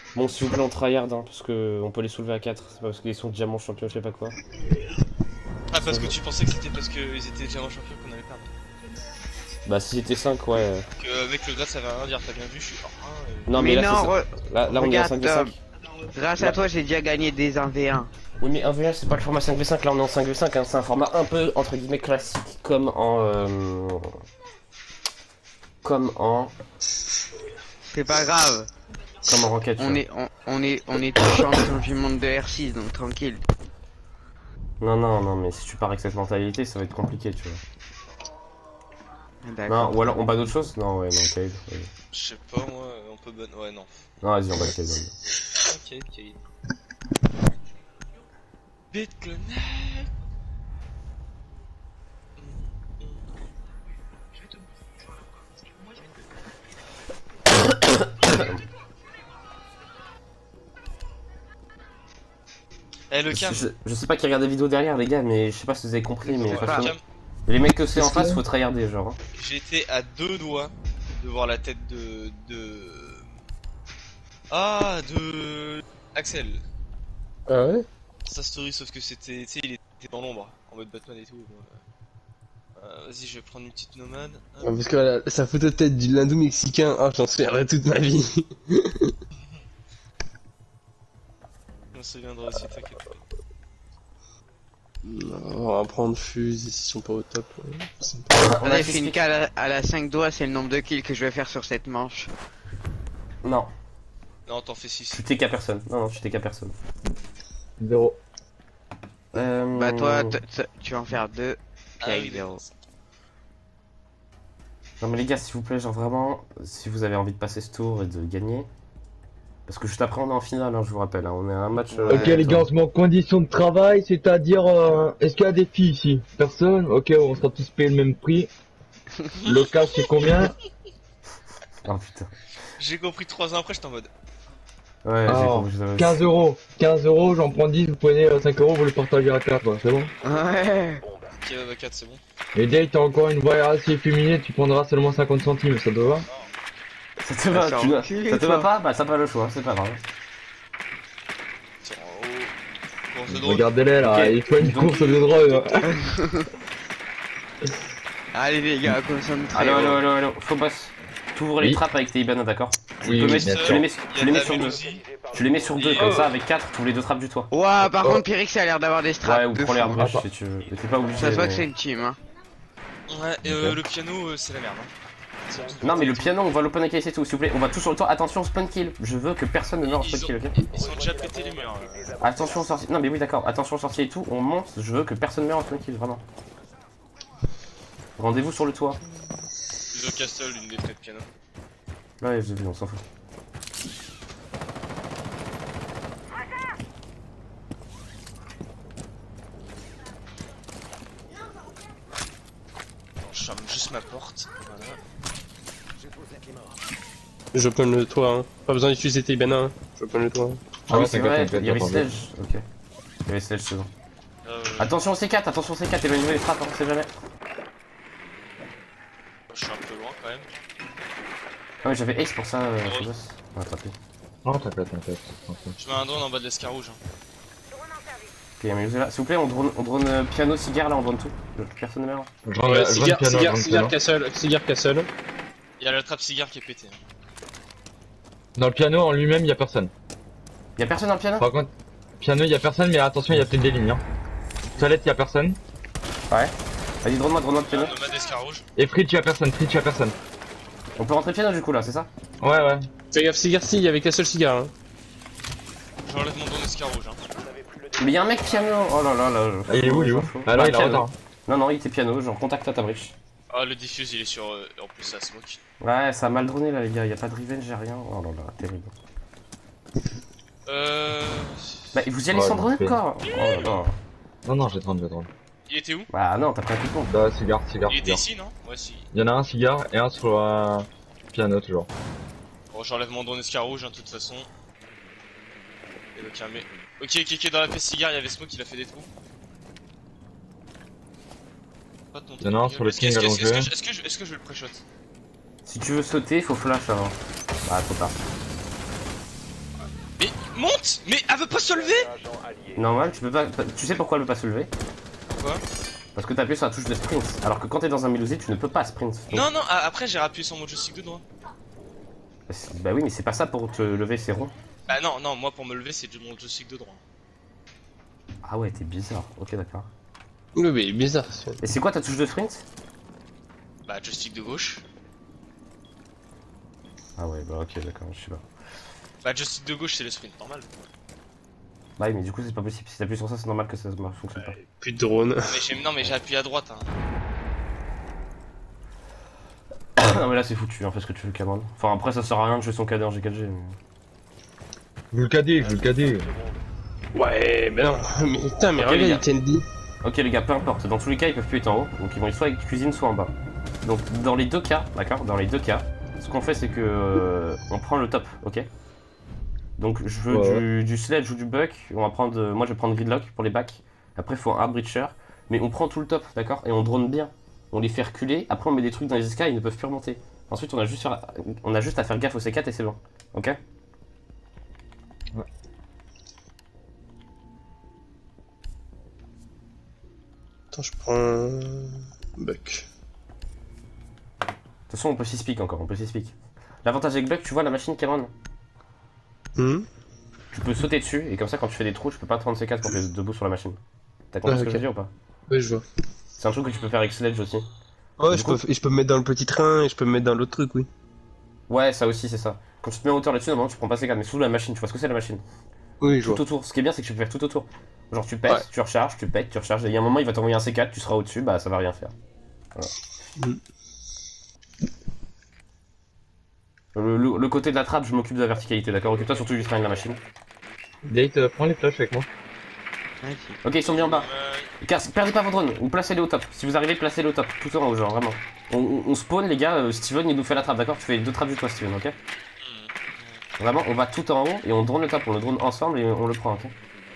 Bon, s'il vous plaît, on tryhard, hein, parce que on peut les soulever à 4. C'est pas parce qu'ils sont diamants champions, je sais pas quoi. Ah, parce que tu pensais que c'était parce qu'ils étaient déjà en champion qu'on allait perdre. Bah, si c'était 5, ouais. Que mec, le grade ça veut rien dire, t'as bien vu, je suis en 1. Non, mais là, non, là, on est en regarde, 5v5. grâce à toi, j'ai déjà gagné des 1v1. Oui, mais 1v1, c'est pas le format 5v5, là, on est en 5v5, hein. C'est un format un peu, entre guillemets, classique, comme en. Comme en. C'est pas grave. Comme en Rocket. On est tous champions du monde de R6, donc tranquille. Non, mais si tu pars avec cette mentalité, ça va être compliqué, tu vois. D'accord. Non, ou alors on bat d'autres choses. Non, ouais, non, Cade. Ouais. Je sais pas, moi, on peut ban. Ouais, non. Non, vas-y, on bat Cade. Ok. Bitcoin. Eh, le cam. Je sais pas qui regarde des vidéos derrière, les gars, mais je sais pas si vous avez compris, mais Ouais, franchement, cam. les mecs que c'est en Qu'est-ce face, que- faut tryharder, genre. Hein. J'étais à 2 doigts de voir la tête Ah, de Axel. Ah ouais? Sa story, sauf que c'était, tu sais, il était dans l'ombre, en mode Batman et tout. Vas-y, je vais prendre une petite nomade. Hop. Ah, parce que sa photo de tête du lindou mexicain, ah, j'en souviendrai toute ma vie. On se souviendra aussi, t'inquiète pas. On va prendre fuse, ils sont pas au top. Ouais. On On a a fait une expliqué- cale à la 5 doigts, c'est le nombre de kills que je vais faire sur cette manche. Non, Non, t'en fais 6. tu t'es qu'à personne. Non, tu t'es qu'à personne. 0. Bah toi, tu vas en faire 2. Ah oui, 0. Non, mais les gars, s'il vous plaît, genre vraiment, si vous avez envie de passer ce tour et de gagner. Parce que juste après, on est en finale, hein, je vous rappelle. Hein, on est à un match. Ok les gars, on se met en condition de travail, c'est-à-dire, est-ce qu'il y a des filles ici? Personne? Ok, on sera tous payés le même prix. Le cash c'est combien? Oh putain. J'ai compris 3 ans après, j'étais en mode. Ouais, j'ai Alors, compris. 15 euros. 15 euros, j'en prends 10, vous prenez 5 euros, vous les partagez à 4, c'est bon? Ouais. Ok, bah 4, c'est bon. Et dès que t'as encore une voix assez efféminée, tu prendras seulement 50 centimes, ça te va? Ça te va, ça tu vois. enculé, Ça te va toi. pas? Bah, t'as pas le choix, c'est pas grave. Tiens, en haut. Course de drone. Regardez-les là, Ok. il faut une Donc- course de drogue. Hein. Allez les gars, concentrez. Allo. Faux boss. T'ouvres les Oui. trappes avec tes Iban, d'accord? Oui, Tu peux oui, mettre- bien tu sûr. les mets, Il y tu a les de mets la sur deux. Vélosie. Tu les mets sur deux, comme ça, avec 4, tu ouvres les deux trappes du toit. Ouah, par contre, Pyrrhix a l'air d'avoir des straps. Ouais, ou de prends les fou. airbrush Ah, si tu veux. Mais t'es pas obligé. Ça se voit mais- que c'est une team, hein. Ouais, et Ok. le piano, c'est la merde. Hein. Non, mais le piano, on va l'open AK, c'est tout, s'il vous plaît. On va tout sur le toit. Attention, spawn kill. Je veux que personne ne meure en spawn kill, ok? Ils ont déjà pété les murs. Attention, sorcier. Non, mais oui, d'accord. Attention, sorcier et tout. On monte. Je veux que personne meure en spawn kill, vraiment. Rendez-vous sur le toit. Ils ont castle, une des têtes piano. Ouais, j'ai vu, on s'en fout. Attends, je ferme juste ma porte. Voilà. Je open le toit, hein. Pas besoin d'utiliser tes Ibana, hein. Je open le toit. Ah oui, c'est t'inquiète, vrai. t'inquiète, Il y avait t'inquiète. Sledge. Ok. Il y avait Sledge, c'est bon. Euh, Attention au C4, éloignez les frappes, hein, on sait jamais. je suis un peu loin quand même. Ah, mais j'avais Ace pour ça, ce boss. On va attraper. Non, t'inquiète, tranquille. Je mets un drone en bas de l'escarrouge. Hein. Ok, mais là, s'il vous plaît, on drone piano, cigare, là, on drone tout. Personne ne meurt. Je rends le piano, je rends le piano. Cigar Castle. Il y a la trappe cigare qui est pétée. Hein. Dans le piano en lui-même, y a personne. Y'a personne dans le piano? Par contre, piano, y a personne, mais attention, y a peut-être des lignes. Hein. Toilette, y a personne. Ouais. Vas-y, drone-moi le Un piano. nomade escarrouge. Et Fritz, y a personne, Fritz, y a personne. On peut rentrer piano du coup là, c'est ça? Ouais. Fais gaffe, Cigar, si, il y avait qu'un seul cigare. Hein. J'enlève mon drone escarrouge. Hein. Mais y'a un mec piano. Oh là là là. Ah, il est où, il est où? Ah non, Bah, il est en piano. retard. Non, il était piano, genre contact à ta briche. Ah, le diffuse il est sur. En plus, ça smoke. Ouais, ça a mal droné là, les gars. Y'a pas de revenge, y'a rien. Oh là là, terrible. Bah, vous y allez Ouais, sans drone donc, encore? Oh là là. Non, j'ai 32 drones. Il était où? Bah, non, t'as pris un coup de pompe. Bah, cigare. Il était ici, non? Ouais, si. Il y en a un cigare et un sur piano, toujours. Bon, j'enlève mon drone escarrouge, hein, de toute façon. Et donc, mais. Ok, dans la pièce cigare, il y avait Smoke, il a fait des trous. Pas de mon Il y en a un sur le king allongé. Est-ce que je vais le pré-shot? Si tu veux sauter, faut flash avant. Bah, trop tard. Mais monte. Mais elle veut pas se lever. Normal, tu peux pas. Tu sais pourquoi elle veut pas se lever? Pourquoi? Parce que t'appuies sur la touche de sprint. Alors que quand t'es dans un Melusi, tu ne peux pas sprint. Donc- Non, non, après j'ai appuyé sur mon joystick de droit. Bah oui, mais c'est pas ça pour te lever, c'est rond. Bah non, non, moi pour me lever c'est mon joystick de droit. Ah ouais, t'es bizarre. Ok, d'accord. Oui, mais bizarre. ça. Et c'est quoi ta touche de sprint? Bah joystick de gauche. Ah ouais, bah ok, d'accord, je sais pas. Bah joystick de gauche c'est le sprint normal. Bah oui, mais du coup, c'est pas possible. Si t'appuies sur ça, c'est normal que ça fonctionne pas. Plus de drone. Non mais j'ai appuyé à droite hein. Non, mais là, c'est foutu, hein, fais ce que tu veux, Cameron. Enfin, après, ça sert à rien de jouer son KD en G4G. Mais... Je veux le cadet, je veux le cadet. Ouais, mais non. Mais putain, mais Ok, les regarde, gars. ils tiennent dit. Ok, les gars, peu importe. Dans tous les cas, ils peuvent plus être en haut. Donc, ils vont être soit avec cuisine, soit en bas. Donc, dans les deux cas, d'accord? Dans les deux cas, ce qu'on fait, c'est que. On prend le top, ok? Donc, je veux Ouais. du sledge ou du buck. On va prendre. Moi, je vais prendre gridlock pour les backs. Après, il faut un hard breacher. Mais on prend tout le top, d'accord? Et on drone bien. On les fait reculer. Après, on met des trucs dans les escaliers, ils ne peuvent plus remonter. Ensuite, on a juste à faire gaffe au C4 et c'est bon. Ok? Attends, je prends un buck. De toute façon, on peut 6 pick encore, on peut 6 pick. L'avantage avec Buck, tu vois la machine Cameron, tu peux sauter dessus et comme ça, quand tu fais des trous, je peux pas te prendre C4 quand tu es debout sur la machine. T'as compris Ah, ce que ok. je veux dire ou pas? Ouais, je vois. C'est un truc que tu peux faire avec Sledge aussi. Ouais, Du je coup- peux, et je peux me mettre dans le petit train et je peux me mettre dans l'autre truc, oui. Ouais, ça aussi, c'est ça. Quand tu te mets en hauteur là-dessus, normalement, tu prends pas C4, mais sous la machine, tu vois ce que c'est la machine? Oui, je Tout vois. autour. Ce qui est bien, c'est que tu peux faire tout autour. Genre, tu pètes, Ouais. tu recharges, tu pètes, tu recharges. Et il y a un moment, il va t'envoyer un C4, tu seras au-dessus, bah ça va rien faire. Voilà. Mm. Le côté de la trappe, je m'occupe de la verticalité, d'accord? Occupe-toi surtout du train de la machine. Date, prends les flashs avec moi. Vas-y. Ok, ils sont mis en bas. Perdez pas vos drones, ou placez-les au top. Si vous arrivez, placez-les au top, tout en haut, genre vraiment. On spawn, les gars. Steven, il nous fait la trappe, d'accord? Tu fais 2 trappes du toi, Steven, ok? Vraiment, on va tout en haut et on drone le top. On le drone ensemble et on le prend, ok?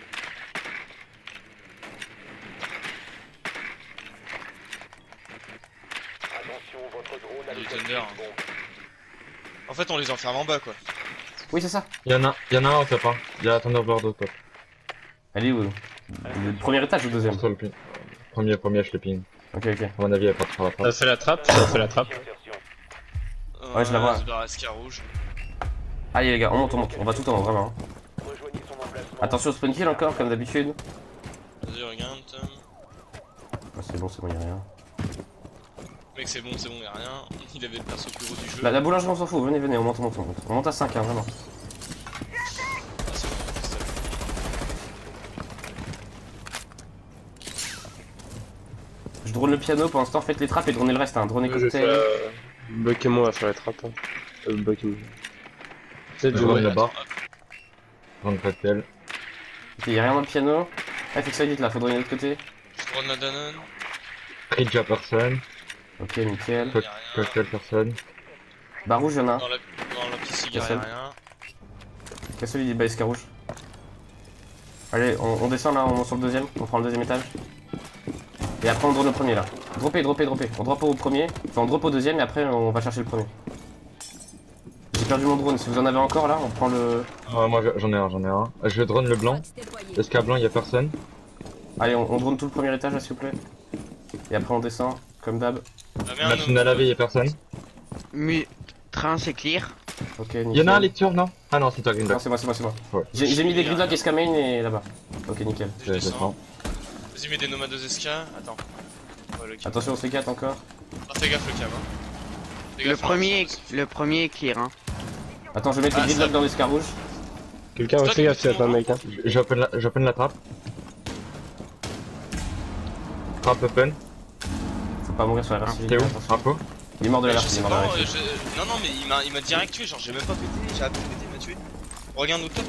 Le Thunder. Hein. En fait on les enferme en bas quoi. Oui, c'est ça. Y'en a un au top, hein. Y'a Thunderbird au top. Elle est où? Le premier étage ou le deuxième? Sur le ping. Premier, je le ping. Ok, ok. À mon avis, elle part sur la trappe. Ça fait la trappe, ça fait la trappe. Ouais, je la vois. C'est dans la SK rouge. Allez, les gars, on monte. On va tout en haut, vraiment. Attention au spawn kill encore, comme d'habitude. Vas-y regarde. Ah, c'est bon, y'a rien. Mec c'est bon, y'a rien. Il avait le perso plus gros du jeu. La boulangerie, on s'en fout. Venez, on monte. On monte à 5, hein, vraiment. Ah, c'est bon, c'est ça. Je drone le piano pour l'instant, faites les trappes et dronez le reste, hein. Dronez Je vais cocktail. faire, buck et moi, on va faire la trappe. Hein. Buck et moi. Peut-être Je je drone vais. là-bas. Prends le cocktail. Ok, y'a rien dans le piano. Ah, faut que ça vite là, faut droner de l'autre côté. Je drone la Danone. Cridge à personne. Ok, nickel. Y'a rien. Cocktail personne. Bah, rouge, y'en a un. Dans la petite cigare Cassel. y'a rien. Casse-le, il est bas, rouge. Allez, on descend là, on monte sur le deuxième. On prend le deuxième étage. Et après, on drone le premier là. Droppez. On drop au premier. Enfin, on drop au deuxième et après, on va chercher le premier. J'ai perdu mon drone. Si vous en avez encore là, on prend le. Ouais, moi j'en ai un. Je drone le blanc. Est-ce qu'à blanc, y'a personne? Allez, on drone tout le premier étage là, s'il vous plaît. Et après, on descend, comme d'hab. Ah merde, Machine à laver, y'a personne. Train c'est clear. Ok, nickel. Y'en a un lecture, non? Ah non, c'est toi, Green Non, Dot. c'est moi. Ouais. J'ai mis des gridlocks escamane et là-bas. Ok, nickel. je descends. descends. Vas-y mets des nomades aux SK. Attends. Ouais, le cam. Attention au C4 encore. Ah, fais gaffe le cam hein. Fais Le gaffe, premier est clear, hein. Attends, je vais mettre Ah, les gridlocks ça- dans les scars rouges. Quelqu'un Toi, va tu faire gaffe, mets c'est pas un mec. Hein. J'open la trappe. Trappe open. Faut pas mourir sur la RC. T'es où? Info? Il est mort de la Je RC, il sais est mort de la pas, RC. non mais il m'a direct tué, genre j'ai même pas pété, j'ai à peine pété, il m'a tué. Regarde au top.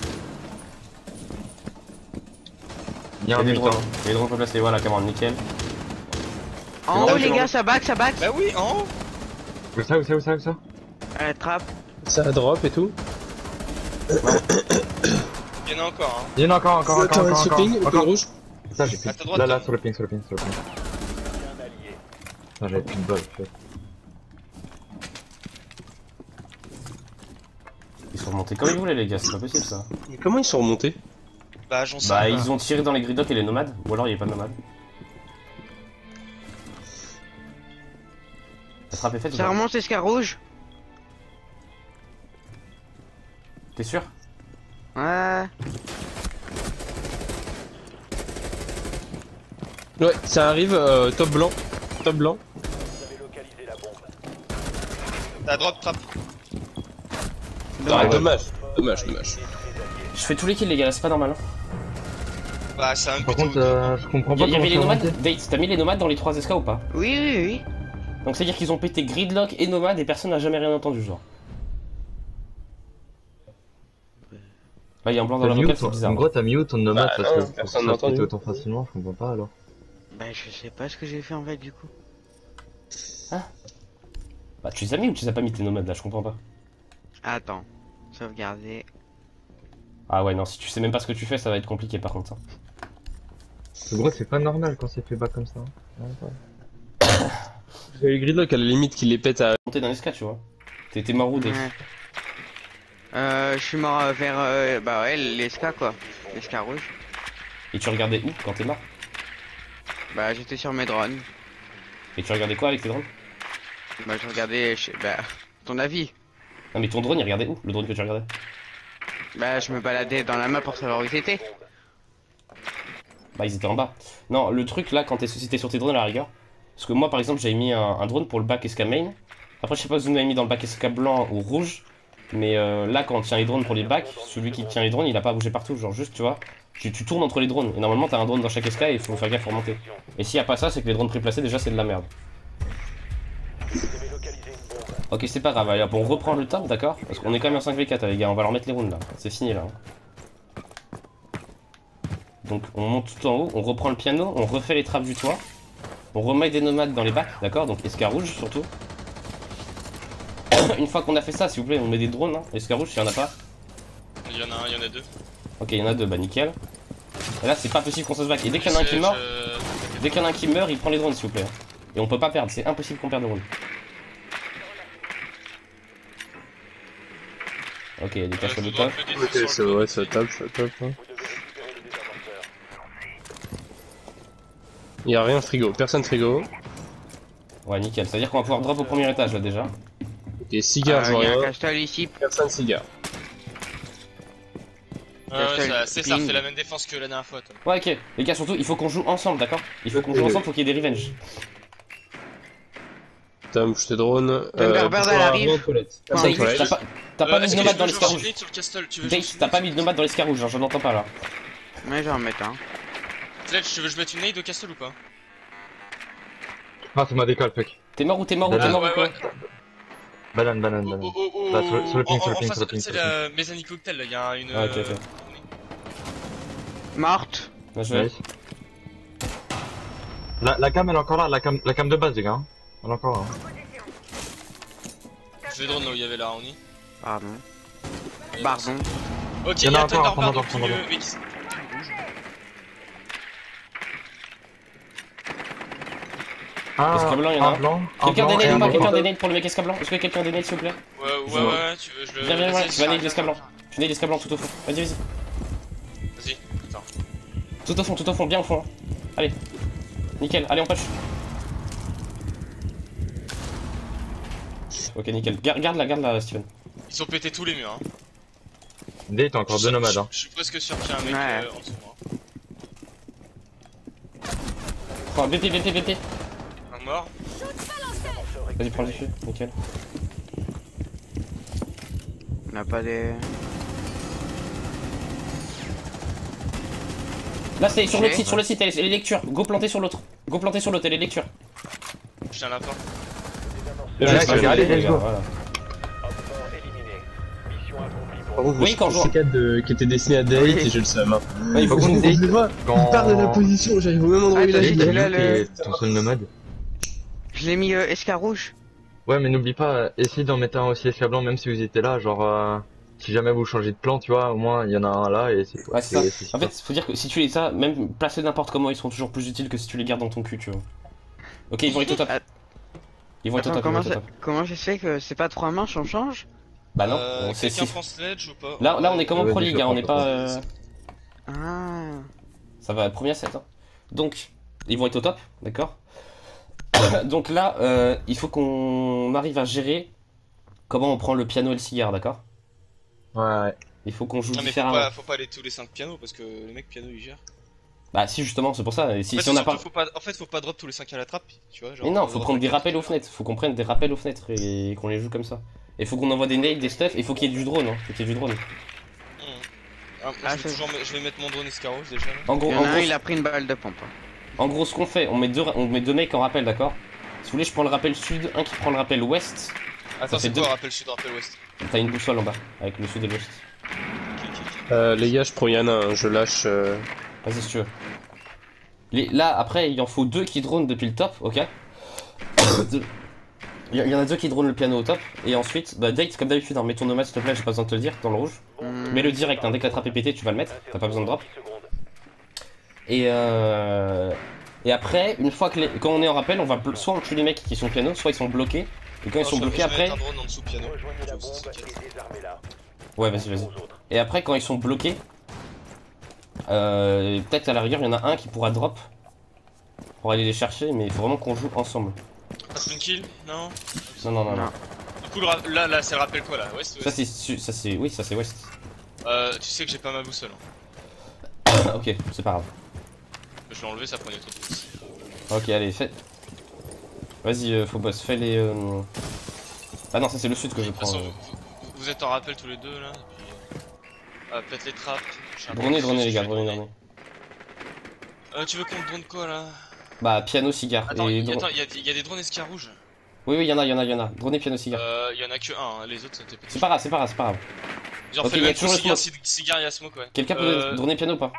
Il Y'a y a un des mutant. drones. Il y a des drones pas placés, voilà, Cameron, nickel. En bon, haut c'est les bon. gars, ça back. Bah oui, en haut. Où ça? Trappe. Ça drop et tout. Il y en a encore hein. Y'en a encore. Attends, ce ping, le ping rouge. Ça, j'ai plus. À ta droite, Là, Tom. sur le ping. Ah, j'avais plus de bol, en fait. Ils sont remonter comme ils voulaient, les gars, c'est pas possible ça. Mais comment ils sont remontés? Bah, j'en sais Bah, pas. ils ont tiré dans les gridlocks et les nomades, ou alors il y a pas de nomades. La trappe est faite ou Ça pas? remonte escarrouge. T'es sûr? Ouais. Ouais, ça arrive, top blanc. Top blanc. T'as drop trap. Ah, dommage. Dommage, dommage. Je fais tous les kills, les gars, là, c'est pas normal. Hein. Bah, c'est un Par but contre, je comprends Il pas y comment avait les ça a nomades. remonté. Date, t'as mis les nomades dans les 3 SK ou pas? Oui, oui, oui. Donc c'est à dire qu'ils ont pété gridlock et nomades et personne n'a jamais rien entendu, genre. Là, il y a un blanc dans T'as la mis où vocale, c'est ton- bizarre. En gros, t'as mis où ton nomade Bah, parce non, que pour personne ça n'a se pète entendu. autant facilement, je comprends pas alors. Bah, je sais pas ce que j'ai fait en fait du coup. Bah, tu les as mis ou tu les as pas mis tes nomades là, je comprends pas. Attends. Sauvegarder. Ah ouais, non, si tu sais même pas ce que tu fais, ça va être compliqué par contre. Hein. En gros, c'est pas normal quand c'est fait bas comme ça. Ouais, ouais. J'ai les gridlocks à la limite qui les pètent à. Monter dans les SK, tu vois. T'es mort où, Date? Ouais. Je suis mort vers bah ouais, l'esca quoi. L'esca rouge. Et tu regardais où quand t'es mort? Bah j'étais sur mes drones. Et tu regardais quoi avec tes drones? Bah je regardais, bah ton avis. Non mais ton drone il regardait où? Le drone que tu regardais? Bah je me baladais dans la map pour savoir où ils étaient. Bah ils étaient en bas. Non, le truc là quand si t'es sur tes drones à la rigueur. Parce que moi par exemple j'avais mis un drone pour le back SK main. Après je sais pas si vous m'avez mis dans le back SK blanc ou rouge. Mais là quand on tient les drones pour les backs, celui qui tient les drones il a pas bougé partout. Genre juste tu vois, tu tournes entre les drones. Et normalement t'as un drone dans chaque SK et il faut faire gaffe pour monter. Et s'il y a pas ça c'est que les drones préplacés déjà c'est de la merde. Ok c'est pas grave, allez hop on reprend le top d'accord? Parce qu'on est quand même en 5v4 les gars, on va leur mettre les rounds là. C'est fini là. Hein. Donc on monte tout en haut, on reprend le piano, on refait les trappes du toit. On remet des nomades dans les bacs, d'accord? Donc SK rouge surtout. Une fois qu'on a fait ça, s'il vous plaît, on met des drones, hein. SK rouge s'il y en a pas. Il y en a un, il y en a deux. Ok, il y en a deux, bah nickel. Et là, c'est pas possible qu'on se back. Et dès qu'il y en a un qui meurt, dès qu'il y en a un qui meurt, il prend les drones, s'il vous plaît. Et on peut pas perdre, c'est impossible qu'on perde le round. Ok, il y a des caches au top. Ok, c'est vrai, ça tape, ça tape. Hein. Y'a rien frigo, personne frigo. Ouais, nickel. C'est à dire qu'on va pouvoir drop au premier étage là déjà. Ok, cigare, je vois y a un rien. castel ici. Personne cigare. Ouais, ça refait la même défense que la dernière fois. Toi. Ouais, ok. Les gars, surtout, il faut qu'on joue ensemble, d'accord? Il faut qu'on joue ensemble, faut qu'il y ait des revenge. Tom, je te drone. Thunderbird, elle arrive. Personne Ouais, toilette. T'as pas mis est-ce de que nomades je dans peux les jouer rouges. sur le castle, tu veux Date, jouer t'as pas mis de nomades dans les rouges, hein, je n'entends pas là. Ouais, j'en mets un. Sledge, tu veux que je mette une nade au castle ou pas? Ah, ça m'a décalé, fuck. T'es mort ou t'es mort ou t'es mort ou quoi? Banane, banane, banane. Là, sur le ping, sur le ping, sur le ping, C'est sur le la mécanique cocktail, là, il y a une. Ah, ok, ok. Morte. Bien joué. Nice. La cam elle est encore là, la cam de base les gars. Hein. Elle est encore là. Je vais drone là où il y avait la Raoni. Pardon. Pardon. Ok, Il y il en y a a encore, Thunderbird au prends-moi, milieu, prends-moi. mais qui. SK blanc, il y en a un. blanc, Quelqu'un des et nades un ou pas? blanc. Quelqu'un des nades pour le mec SK blanc? Est-ce que quelqu'un des nades s'il vous plaît? Ouais, tu veux, je le. Viens, viens, vas-y, tu vas nade les SK blancs. Tu nades les SK blancs tout au fond. Vas-y, vas-y. Vas-y, attends. Tout au fond, bien au fond. Hein. Allez. Nickel, allez on push. Ok, nickel. Garde là, Steven. Ils ont pété tous les murs. Hein. D, t'as encore deux nomades. Hein. Je suis presque sûr qu'il y a un mec Ouais. en dessous. Hein. Prends BP. Un mort. Vas-y, prends le dessus. Nickel. On n'a pas des. Là, c'est sur Ok. l'autre site, sur le site, les lectures. Go planter sur l'autre. Go planter sur l'autre, et les lectures. Je tiens la porte. Allez, let's go. Voilà. Par contre, Oui, quand je vois. qui était destiné à Date Oui. et j'ai le seum. Hein. Ouais, il faut Par qu'on contre, ait. Je le vois, il part de la position, j'arrive au même endroit où il a Attends, dit. j'ai- là, le- Ton seul nomade. Je l'ai mis esca rouge. Ouais, mais n'oublie pas, essayez d'en mettre un aussi SK blanc, même si vous étiez là, genre, si jamais vous changez de plan, tu vois, au moins il y en a un là et c'est Ouais, c'est ça. c'est En fait, faut dire que si tu les as, même placés n'importe comment, ils seront toujours plus utiles que si tu les gardes dans ton cul, tu vois. Ok, ils vont être au top. Ils vont être au Attends, top, ils vont être au top. comment ça se fait que c'est pas 3 manches, on change? Bah non, c'est Quelqu'un si. prend Sledge ou pas? Là on est comme en Ouais, Pro vas-y, League, je hein, on n'est prends, pas... Ah. Ça va, premier à 7. Hein. Donc, ils vont être au top, d'accord. Donc là, il faut qu'on arrive à gérer comment on prend le piano et le cigare, d'accord. Ouais. Il faut qu'on joue Non mais différemment. faut pas aller tous les 5 pianos parce que le mec piano il gère. Bah si justement, c'est pour ça. Et si, En fait, si on n'a surtout, pas... en fait, faut pas drop tous les 5 à la trappe, tu vois. Genre, Mais non, faut faut drop prendre le des 4. rappels aux fenêtres. Faut qu'on prenne des rappels aux fenêtres et qu'on les joue comme ça. Et faut qu'on envoie des nades, des stuff. Et faut qu'il y ait du drone. Hein. Faut qu'il y ait du drone. Moi, je vais mettre mon drone escarrouge déjà. Là. En gros, Il y en a un, il a pris une balle de pompe. en gros, ce qu'on fait, on met deux mecs en rappel, d'accord. Si vous voulez, je prends le rappel sud, un qui prend le rappel ouest. Attends, fait c'est deux. quoi rappel sud, rappel ouest? T'as une boussole en bas, avec le sud et l'ouest. Les gars, je prends Yana, hein, je lâche. Vas-y si tu veux. Là, après, il en faut deux qui drone depuis le top, ok. Il y en a deux qui drone le piano au top. Et ensuite, bah, Date, comme d'habitude, hein, mets ton nomade s'il te plaît, j'ai pas besoin de te le dire, dans le rouge. Mets-le direct, hein, dès que la trappe est pétée, tu vas le mettre, t'as pas besoin de drop. Et après, une fois que quand on est en rappel, on va soit on tue les mecs qui sont piano, soit ils sont bloqués. Et quand ils sont bloqués après... un drone en dessous piano. Ouais, vas-y. Et après, quand ils sont bloqués, peut-être à la rigueur, il y en a un qui pourra drop pour aller les chercher, mais il faut vraiment qu'on joue ensemble. Passe une kill? Non. Non. Du coup, là, c'est le rappel quoi là? Ouest, Ça ouest. c'est, oui, ça c'est West. Tu sais que j'ai pas ma boussole. Hein. Ok, c'est pas grave. Je l'ai enlevé, ça prenait trop de place. Ok, allez, fais. Vas-y, Phobos, fais les. Ah non, ça c'est le sud que je De toute prends. façon, vous êtes en rappel tous les deux là. Et puis, peut-être les trappes. Dronez, les gars, dronez. Tu veux qu'on te drone quoi là? Bah, piano, cigare. Attends, et il y a des drones escarrouges. Oui, il y en a. Dronez, piano, cigare. Il y en a que un, hein, les autres c'était pété. C'est pas grave. Genre, Ok, fais il y a le toujours le cigare, smoke. cigare, il y a smoke, ouais. Quelqu'un peut droner piano ou pas?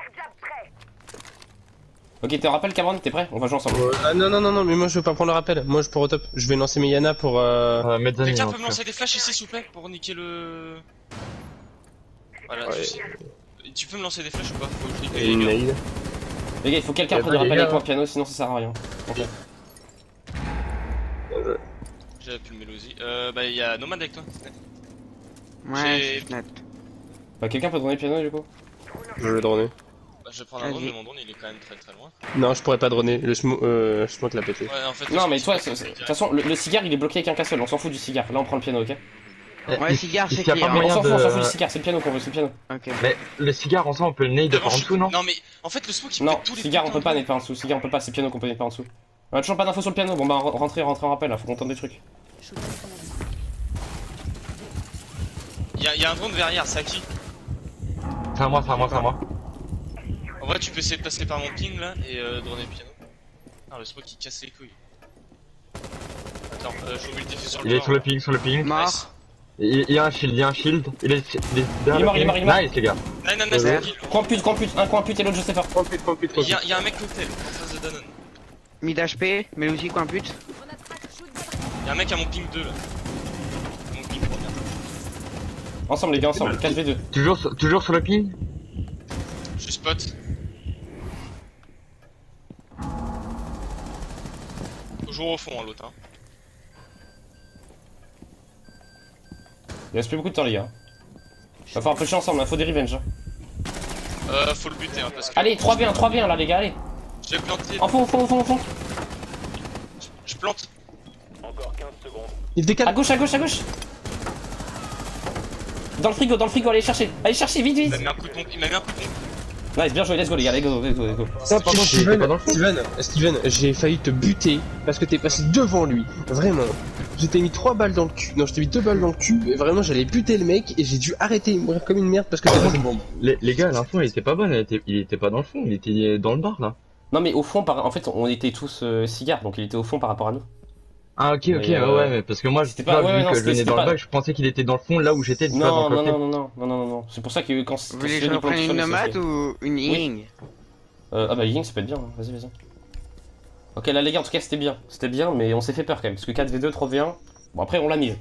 Ok, t'es en rappel, Cameron, t'es prêt? On va jouer ensemble. Ah non, mais moi je veux pas prendre le rappel. Moi je pars au top. Je vais lancer mes Yana pour. Mezzanine, Quelqu'un en peut tout me cas. lancer des flashs ici s'il vous plaît pour niquer le. Voilà, Ouais. tu peux me lancer des flashs ou pas? Faut que je nique Et les une gars. nade. Les gars, il faut que quelqu'un Y a prenne pas du rappel les gars, avec moi hein. piano, sinon ça sert à rien. Ok. J'avais plus le mélodie. Bah, il y a Nomad avec toi. Ouais, J'ai- c'est net. Bah, quelqu'un peut droner piano du coup? Je vais droner. Bah, je vais prendre un drone, Vas-y. mais mon drone il est quand même très très loin. Non, je pourrais pas droner. Le smoke l'a pété. Ouais, en fait. Non, je mais pense toi, que de c'est toute façon, le cigare il est bloqué avec un castle, on s'en fout du cigare. Là, on prend le piano, ok? Ouais, cigare, c'est S'il y a clear. pas Mais on moyen s'en fout du de... cigare, c'est le piano qu'on veut, c'est le piano. Ok. Mais le cigare, en soi, on peut le nade Devant, par en dessous, non? Non, mais en fait, le smoke il Non, pète tous les cigare on putains peut pas de n'est pas en dessous, cigare on peut pas, c'est piano qu'on peut n'est pas en dessous. On a toujours pas d'infos sur le piano, bon bah rentrez en rappel là, faut qu'on tente des trucs. Il y a un drone derrière, c'est à qui? C'est à moi. En vrai, tu peux essayer de passer par mon ping là et droner le piano. Ah, le smoke il casse les couilles. Attends, je vous mets le défi sur le Il est toit, sur le ping. Mort. Nice. Il y a un shield. Il est derrière Il est mort, le il est ping. mort. Nice, les gars. Nice, Ouais. tranquille. Un coin pute et l'autre je sais pas. Il y a un mec cocktail en face de Danone. Mid HP, Melusi, coin pute. Il y a un mec à mon ping 2 là. Mon ping 3 bien. Ensemble les gars, ensemble, 4v2. Toujours sur le ping. Je spot. Toujours au fond hein, l'autre. Hein. Il reste plus beaucoup de temps les gars. Va falloir pusher ensemble, hein, faut des revenge. Hein. Faut le buter hein, parce que. Allez, 3v1 là les gars, allez. J'ai planté. En fond. Je plante. Il décale. À gauche. Dans le frigo, allez chercher, vite. Il m'a mis un coup de pompe. Nice, bien joué, let's go les gars, let's go. Putain, pardon, J'étais pas dans le fond. Steven, j'ai failli te buter parce que t'es passé devant lui. Vraiment. Je t'ai mis 3 balles dans le cul. Non, je t'ai mis 2 balles dans le cul. Et vraiment, j'allais buter le mec et j'ai dû arrêter et mourir comme une merde parce que t'as passé devant moi. Les gars, l'info, il était pas bonne. Il était pas dans le fond. Il était dans le bar, là. Non mais au fond, en fait on était tous cigares, donc il était au fond par rapport à nous. Ah, ok, Mais, ouais, mais parce que moi, c'était pas- ouais, vu non, que je c'était- venais c'était dans pas- le bac, je pensais qu'il était dans le fond, là où j'étais. Non, non. C'est pour ça que quand Vous voulez que je reprenne une nomade ou une ying? Ah bah Ying ça peut être bien, hein. Vas-y. Ok là les gars en tout cas c'était bien mais on s'est fait peur quand même parce que 4v2, 3v1, bon après on l'a mise.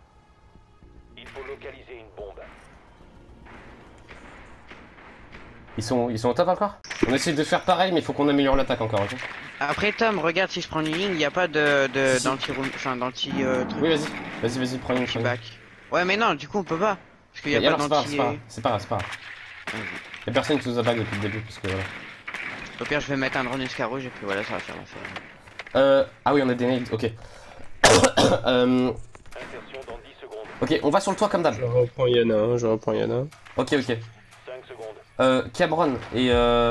Il faut localiser une bombe. Ils sont au top encore? On essaie de faire pareil, mais il faut qu'on améliore l'attaque encore, ok? Après Tom, regarde si je prends une ligne, il y a pas Si. d'anti-room, enfin d'anti truc. Oui, vas-y, prends une. Back. Ouais, mais non, du coup on peut pas. Parce qu'il y a Et pas alors, c'est pas d'anti. grave, c'est pas grave. Y'a personne qui nous a back depuis le début, parce que voilà. Au pire, je vais mettre un drone escarrouge et puis voilà, ça va faire l'affaire. Ah oui, on a des nades, ok. Ok, on va sur le toit comme d'hab. Je reprends Yana. Ok. Cameron et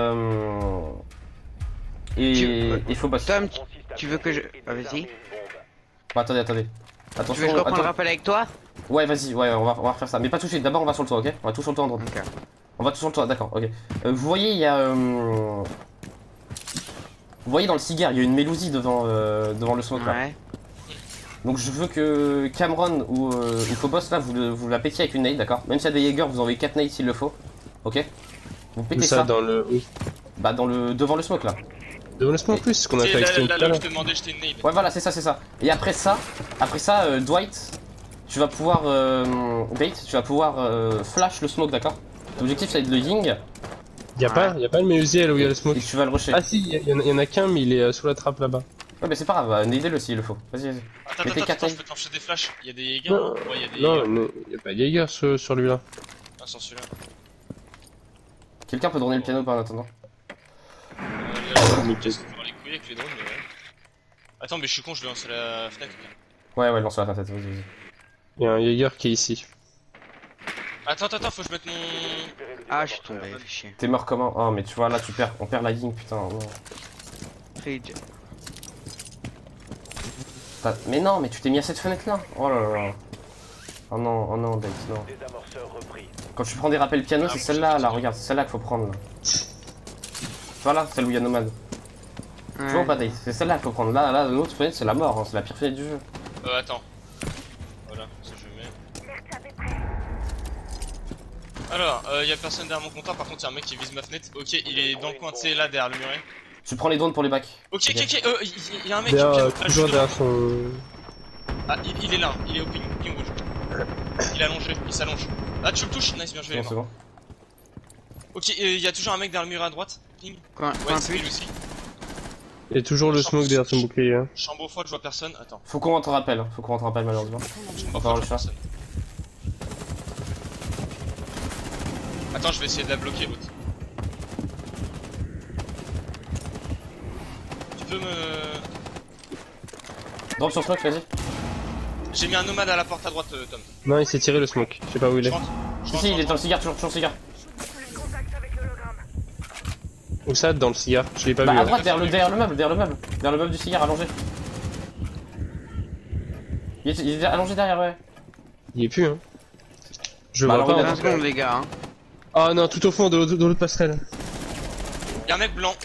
Phobos. Tom, tu veux que je. Ah, vas-y. Bon, attendez. Tu veux Attention, que je reprenne attends. le rappel avec toi? Ouais, vas-y, on va refaire ça. Mais pas tout de suite, d'abord on va sur le toit, ok? On va tout sur le toit en drone. Ok. On va tout sur le toit, d'accord, ok. Vous voyez, il y a. Vous voyez dans le cigare, il y a une mélousie devant le smoke là. Ouais. Donc je veux que Cameron ou Phobos là, vous la pétiez avec une nade, d'accord? Même s'il y a des Jaeger, vous envoyez 4 nades s'il le faut. Ok? Vous Où pétez ça, ça. dans le. Oui. Bah devant le smoke là. Laisse-moi plus, ce qu'on a C'est fait avec Steam tout à là où l'heure. je te demandais, j'étais une nade. Ouais voilà, c'est ça. Et après ça, Dwight, tu vas pouvoir bait, tu vas pouvoir flash le smoke, d'accord? L'objectif c'est de le ying Y'a pas le Mélusier là où il y a le smoke. et tu vas le rusher. Ah si, y en a qu'un, mais il est sous la trappe là-bas. Ouais mais c'est pas grave, nadez-le s'il le faut. Vas-y. Mettez quatre Attends, je nades. peux t'enfiler des flashs. Il y a des Jaeger. Non, Ouais, il y a des non, Jaeger. non, y a pas de Jaeger sur lui là. Ah, sans celui-là. Quelqu'un peut donner le piano par en attendant? Mais qu'est-ce que les couilles avec les drones, mais ouais. Attends, mais je suis con, je vais lancer la fenêtre. Ouais, lance la tête, vas-y. Y a un Jaeger qui est ici. Attends, faut que je mette mon. Ah, je suis tombé, fais chier. T'es mort comment? Oh mais tu vois là on perd la ying, putain. Non. Fridge. Mais non, mais tu t'es mis à cette fenêtre là. Oh là là. Oh non, Dave, non. Quand tu prends des rappels piano, c'est celle-là, là, regarde, c'est celle-là qu'il faut prendre. Là. Voilà, celle où il y a Nomad. Tu vois ou pas, Dave? C'est celle-là qu'il faut prendre. Là, l'autre fenêtre, c'est la mort, hein, c'est la pire fenêtre du jeu. Attends. Voilà, ça je mets. Alors, y'a personne derrière mon comptoir, par contre y'a un mec qui vise ma fenêtre. Ok, il est dans le coin, tu sais, là, derrière le muret. Tu prends les drones pour les bacs. Ok, y'a un mec qui Derrière, vient toujours derrière son. Ah, il est là, il est au ping rouge. Il est allongé, il s'allonge. Ah, tu le touches? Nice, bien joué. Non, c'est bon. Ok, y'a toujours un mec derrière le mur à droite. Ping. Coin Ouais, c'est pute. lui aussi. Il y a toujours le smoke derrière son bouclier. Hein. Chambre au froid, je vois personne. Attends. Faut qu'on rentre rappel, malheureusement. Chambre au va froid, le je vois faire. personne. Attends, je vais essayer de la bloquer, l'autre. Tu peux me. Drop sur smoke, vas-y. J'ai mis un nomade à la porte à droite, Tom. Non, il s'est tiré le smoke. Je sais pas où il Je est. rentre. Si, il est dans le cigare, toujours le cigare. Où ça, dans le cigare? Je l'ai pas Bah vu. à Là. droite, derrière le meuble du cigare allongé. Il est allongé derrière, ouais. Il est plus, hein. Je Bah vois alors, pas. il a 20 secondes, les gars. Hein. Ah non, tout au fond de l'autre passerelle. Y'a un mec blanc.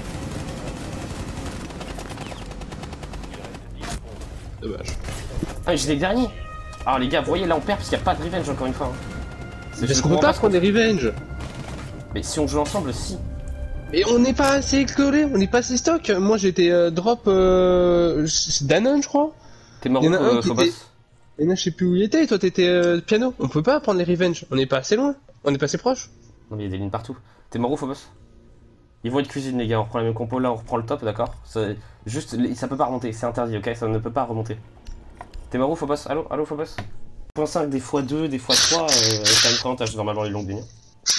Dommage. Ah, mais j'ai des derniers. Alors les gars, vous voyez là on perd parce qu'il n'y a pas de revenge encore une fois. Hein. Est-ce qu'on peut pas prendre des revenge? Mais si on joue ensemble, si. Mais on n'est pas assez éclairé, on n'est pas assez stock. Moi j'étais drop c'est Danone, je crois. T'es mort Il y en a un où, qui Phobos? était- Et là, je sais plus où il était, et toi t'étais piano. On peut pas prendre les revenge, on n'est pas assez loin. On est pas assez proche. Non mais il y a des lignes partout. T'es mort où, Phobos? Ils vont être cuisine les gars, on reprend la même compo là, on reprend le top, d'accord? Juste, ça peut pas remonter, c'est interdit, ok? Ça ne peut pas remonter. T'es mort où, Phobos? Allô, Phobos? 0.5, des fois 2, des fois 3, c'est un avantage normalement les longues lignes.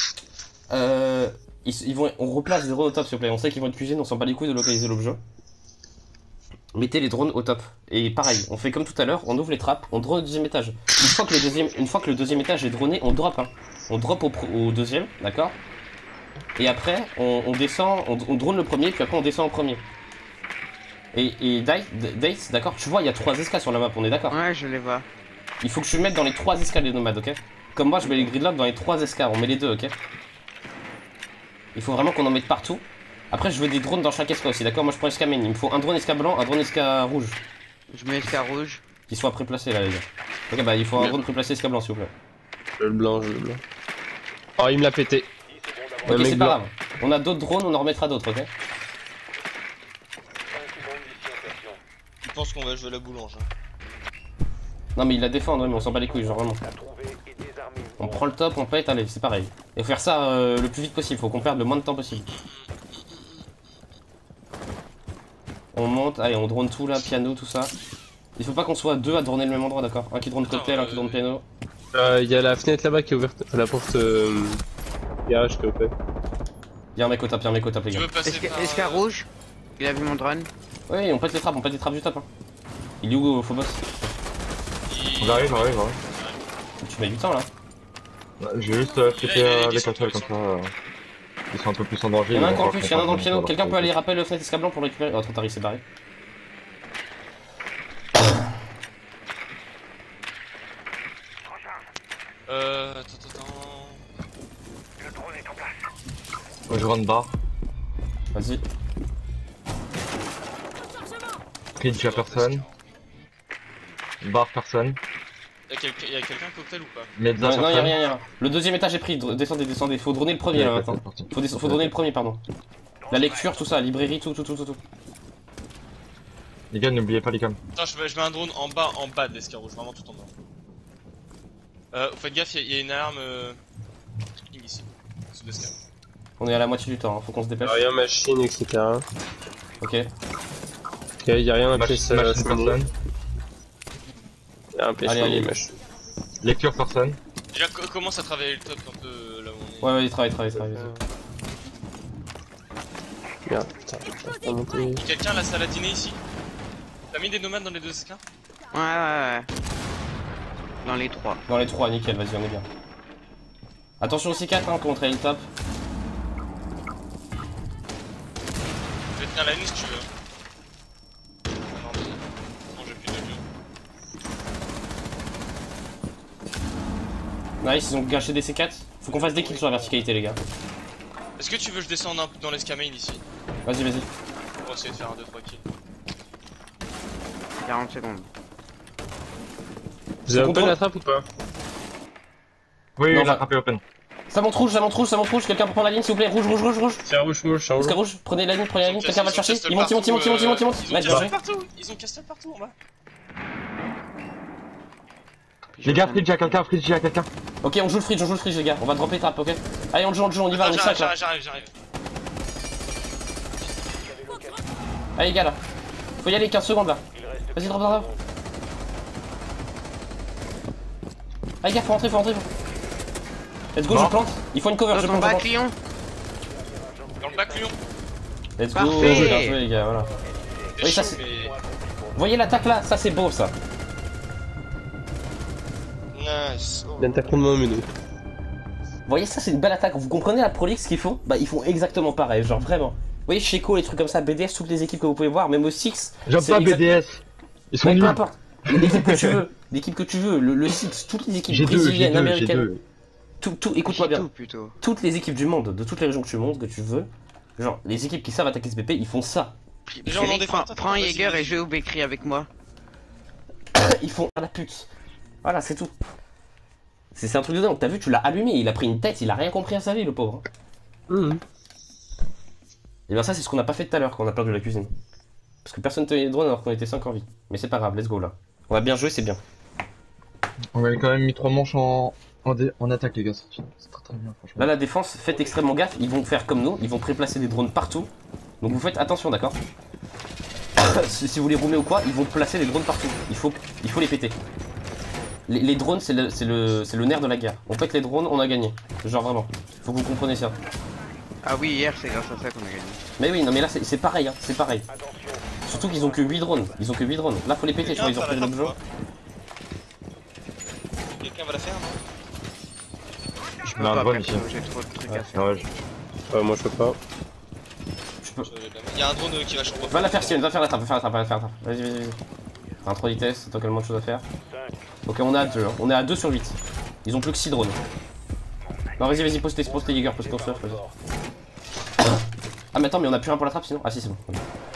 On replace des drones au top s'il vous plaît, on sait qu'ils vont être cuisine, on s'en bat les couilles de localiser l'objet. Mettez les drones au top. Et pareil, on fait comme tout à l'heure, on ouvre les trappes, on drone au deuxième étage. Une fois que le deuxième étage est droné, on drop. Hein. On drop au deuxième, d'accord? Et après, on descend, on drone le premier, puis après on descend en premier. Et Dace, d'accord? Tu vois, il y a 3 escales sur la map, on est d'accord? Ouais, je les vois. Il faut que tu mettes dans les 3 escales les nomades, ok? Comme moi, je mets les gridlocks dans les 3 escales, on met les deux, ok? Il faut vraiment qu'on en mette partout. Après, je veux des drones dans chaque esca aussi, d'accord? Moi, je prends esca main. Il me faut un drone esca blanc, un drone esca rouge. Je mets escar rouge. Qui soit préplacé là, les gars. Ok, bah, il faut un drone préplacé esca blanc, s'il vous plaît. Je le blanc. Oh, il me l'a pété. Ok, mec c'est pas blanc. grave. On a d'autres drones, on en remettra d'autres, ok? Je pense qu'on va jouer la boulange. Hein. Non, mais il la défend, mais on s'en bat les couilles, genre vraiment. On prend le top, on pète, allez, c'est pareil. Et faut faire ça le plus vite possible, faut qu'on perde le moins de temps possible. On monte, allez, on drone tout là, piano, tout ça. Il faut pas qu'on soit deux à droner le même endroit, d'accord? Un qui drone cocktail, un qui drone piano. Il y a la fenêtre là-bas qui est ouverte, enfin, la porte garage qui est ouverte. Y'a un mec au top, les Tu gars. veux passer par... Esca rouge, il a vu mon drone. Oui, on pète les trappes du top. Hein. Il est où, Phobos? On arrive. Tu mets du temps là. J'ai juste il a pété les dit contrôles comme ça. Ils sont un peu plus en danger. Y'en a un ils qui en vont plus, pas y'en a un dans le piano. comprendre Quelqu'un peut leur aller rappeler le fenêtre esca blanc pour le récupérer. Oh, trop tard, il s'est barré. Attends. Je rentre bar. Vas-y. Cringe y'a personne. Bar personne. Y'a quelqu'un cocktail ou pas? Mezza Non, personne. y'a rien. Le deuxième étage est pris. Descendez. Faut droner le premier là maintenant. Faut droner le premier, pardon. La lecture, tout ça, librairie, tout. Les gars, n'oubliez pas les cams. Attends, je mets un drone en bas de l'escarrouge, vraiment tout en bas. Faites gaffe, y'a une alarme ici, sous l'escalier. On est à la moitié du temps, hein. Faut qu'on se dépêche. Y'a rien machine, etc. Ok. Y'a rien à Machine pièce personne. Y'a un pièce Allez. machine. Lecture personne. Déjà, commence à travailler le top un peu là où on est. Ouais, il travaille. Merde, putain, j'arrive pas à monter. Quelqu'un la salle à dîner ici? T'as mis des nomades dans les deux escars? Ouais. Dans les trois. Dans les trois, nickel, vas-y, on est bien. Attention aussi 4 hein, contre le top. Je vais tenir la nuit si tu veux. Non, j'ai plus de lieu. Nice, ils ont gâché des C4. Faut qu'on fasse des kills sur la verticalité, les gars. Est-ce que tu veux que je descende un peu dans l'escamine ici? Vas-y. On va essayer de faire un 2-3 kills. 40 secondes. Vous avez content open la trappe ou pas? Oui, Non, il a attrapé open. Ça monte rouge. Quelqu'un pour prendre la ligne, s'il vous plaît. Rouge. C'est un rouge, Oscar rouge, prenez la ligne, quelqu'un va le chercher. Castle Il monte. partout, Nice, bien joué. Ils ont castel partout en bas. Les gars, Fridge y'a quelqu'un. Ok, on joue le fridge, les gars. On va dropper trap, ok? Allez, on joue, on y va, on est 5 là. J'arrive. Allez, les gars là. Faut y aller, 15 secondes là. Vas-y, drop. Allez, les gars, faut rentrer. Let's go, Bon. je plante. Il faut une cover, Dans je ton plante. bac, Lyon. Dans le bac Lyon. Let's go, Parfait. bien joué, les gars, voilà. T'es Oui, ça, chaud, c'est- mais... Vous voyez l'attaque là? Ça, c'est beau ça. Nice. D'un taclement menu. Vous voyez, ça, c'est une belle attaque. Vous comprenez la Pro League ce qu'ils font? Bah, ils font exactement pareil, genre vraiment. Vous voyez, Sheco, les trucs comme ça, BDS, toutes les équipes que vous pouvez voir, même au Six. J'aime c'est pas exact- BDS. Ils sont Mais peu nuls. importe. L'équipe que tu veux, le Six, toutes les équipes J'ai brésiliennes, j'ai américaines, deux. tout, écoute-moi bien. Tout, plutôt. Toutes les équipes du monde, de toutes les régions que tu montes, que tu veux, genre, les équipes qui savent attaquer ce BP, ils font ça. Déjà, on en défend. Prends un Jäger et joue au Bakery avec moi. Ils font à la pute. Voilà, c'est tout. C'est un truc de dingue. T'as vu, tu l'as allumé, il a pris une tête, il a rien compris à sa vie, le pauvre. Et bien ça, c'est ce qu'on n'a pas fait tout à l'heure quand on a perdu la cuisine. Parce que personne tenait les drones alors qu'on était 5 en vie. Mais c'est pas grave, let's go là. On a bien joué, c'est bien. On avait quand même mis 3 manches en attaque, les gars. C'est très bien, franchement. Là, la défense, faites extrêmement gaffe. Ils vont faire comme nous, ils vont préplacer des drones partout. Donc vous faites attention, d'accord? Si vous voulez roumer ou quoi, ils vont placer des drones partout. Il faut les péter. Les drones, c'est le nerf de la guerre. On pète les drones, on a gagné. Genre vraiment. Faut que vous compreniez ça. Ah oui, hier, c'est grâce à ça qu'on a gagné. Mais oui, non mais là c'est pareil, hein, c'est pareil. Surtout qu'ils ont que 8 drones. Là, faut les péter, tu vois, ils ont pris l'objet. Quelqu'un va la faire, non? Je peux Non, pas, drone perso, ici. j'ai trop de trucs à faire. Ouais, Moi je peux pas. Il y a un drone qui va chambre. Va la faire, Steven, va faire la trappe, va faire la trappe. Vas-y. Un 3 vitesse, t'as tellement de choses à faire. Ok, on est à 2, hein. On est à 2 sur 8. Ils ont plus que 6 drones. Non, vas-y, pose tes Jäger, pose ton surf, vas-y. Ah, mais attends, mais on a plus rien pour la trappe sinon? Ah, si, c'est bon.